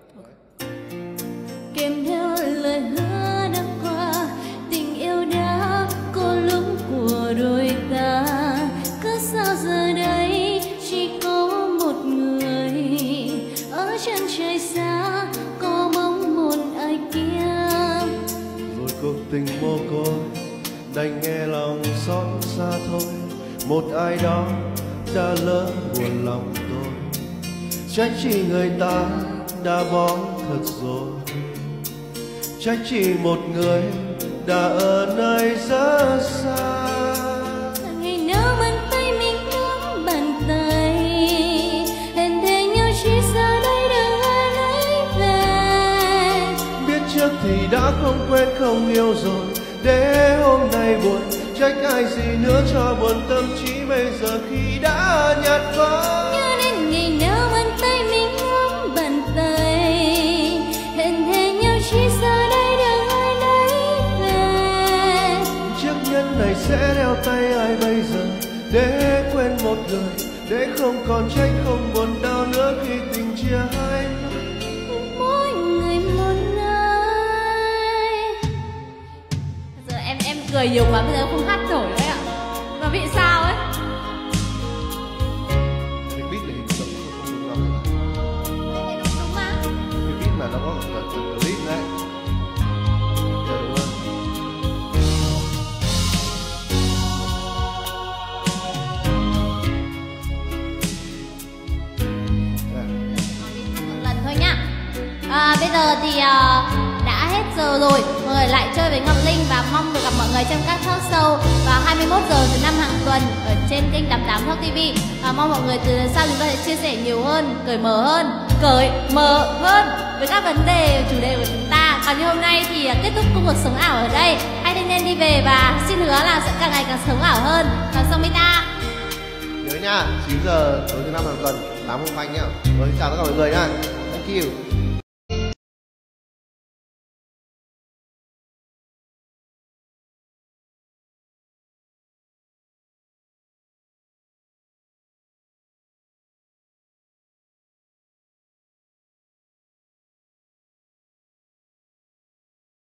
Kèm theo lời hứa đã qua, tình yêu đã có lúc của đôi ta. Cứ sao giờ đây chỉ có một người ở chân trời xa, có mong một ai kia. Rồi cuộc tình mồ côi đành nghe lòng xót xa thôi. Một ai đó đã lỡ buồn lòng tôi, trách chỉ người ta đã bỏ thật rồi. Trách chỉ một người đã ở nơi rất xa. Ngày nào bàn tay mình nắm bàn tay, hẹn thề nhau chỉ giờ đây đừng ai lấy về. Biết trước thì đã không quên không yêu rồi, để hôm nay buồn trách ai gì nữa cho buồn tâm trí bây giờ khi đã nhạt vắng. Nhớ đến ngày nào bàn tay mình nắm bàn tay, hẹn thề nhau chỉ giờ đây đừng ai lấy về. Chiếc nhẫn này sẽ đeo tay ai bây giờ, để quên một người, để không còn trách không buồn đau nữa khi tình chia hai. Mỗi người một nơi. Giờ em cười nhiều quá, bây giờ em không hát nổi đấy ạ. Mà bị sao ấy? Cái beat này giống không đúng lắm. Đúng mà. Cái beat mà nó có clip đấy. Dạ đúng không? Một lần thôi nhá. Bây giờ thì đã hết giờ rồi. Mọi người lại chơi với Ngọc Linh và mong được gặp mọi người trong các talk show vào 21 giờ thứ 5 hàng tuần ở trên kênh 88 Talktv. Mong mọi người từ lần sau chúng ta sẽ chia sẻ nhiều hơn, cởi mở hơn với các vấn đề chủ đề của chúng ta. Còn như hôm nay thì kết thúc công cuộc sống ảo ở đây. Hai thanh niên đi về và xin hứa là sẽ càng ngày càng sống ảo hơn. Còn xong Mita. Nhớ nha, 9 giờ tối thứ 5 hàng tuần 8 hôm quanh nhá. Rồi chào tất cả mọi người nhá. Thank you.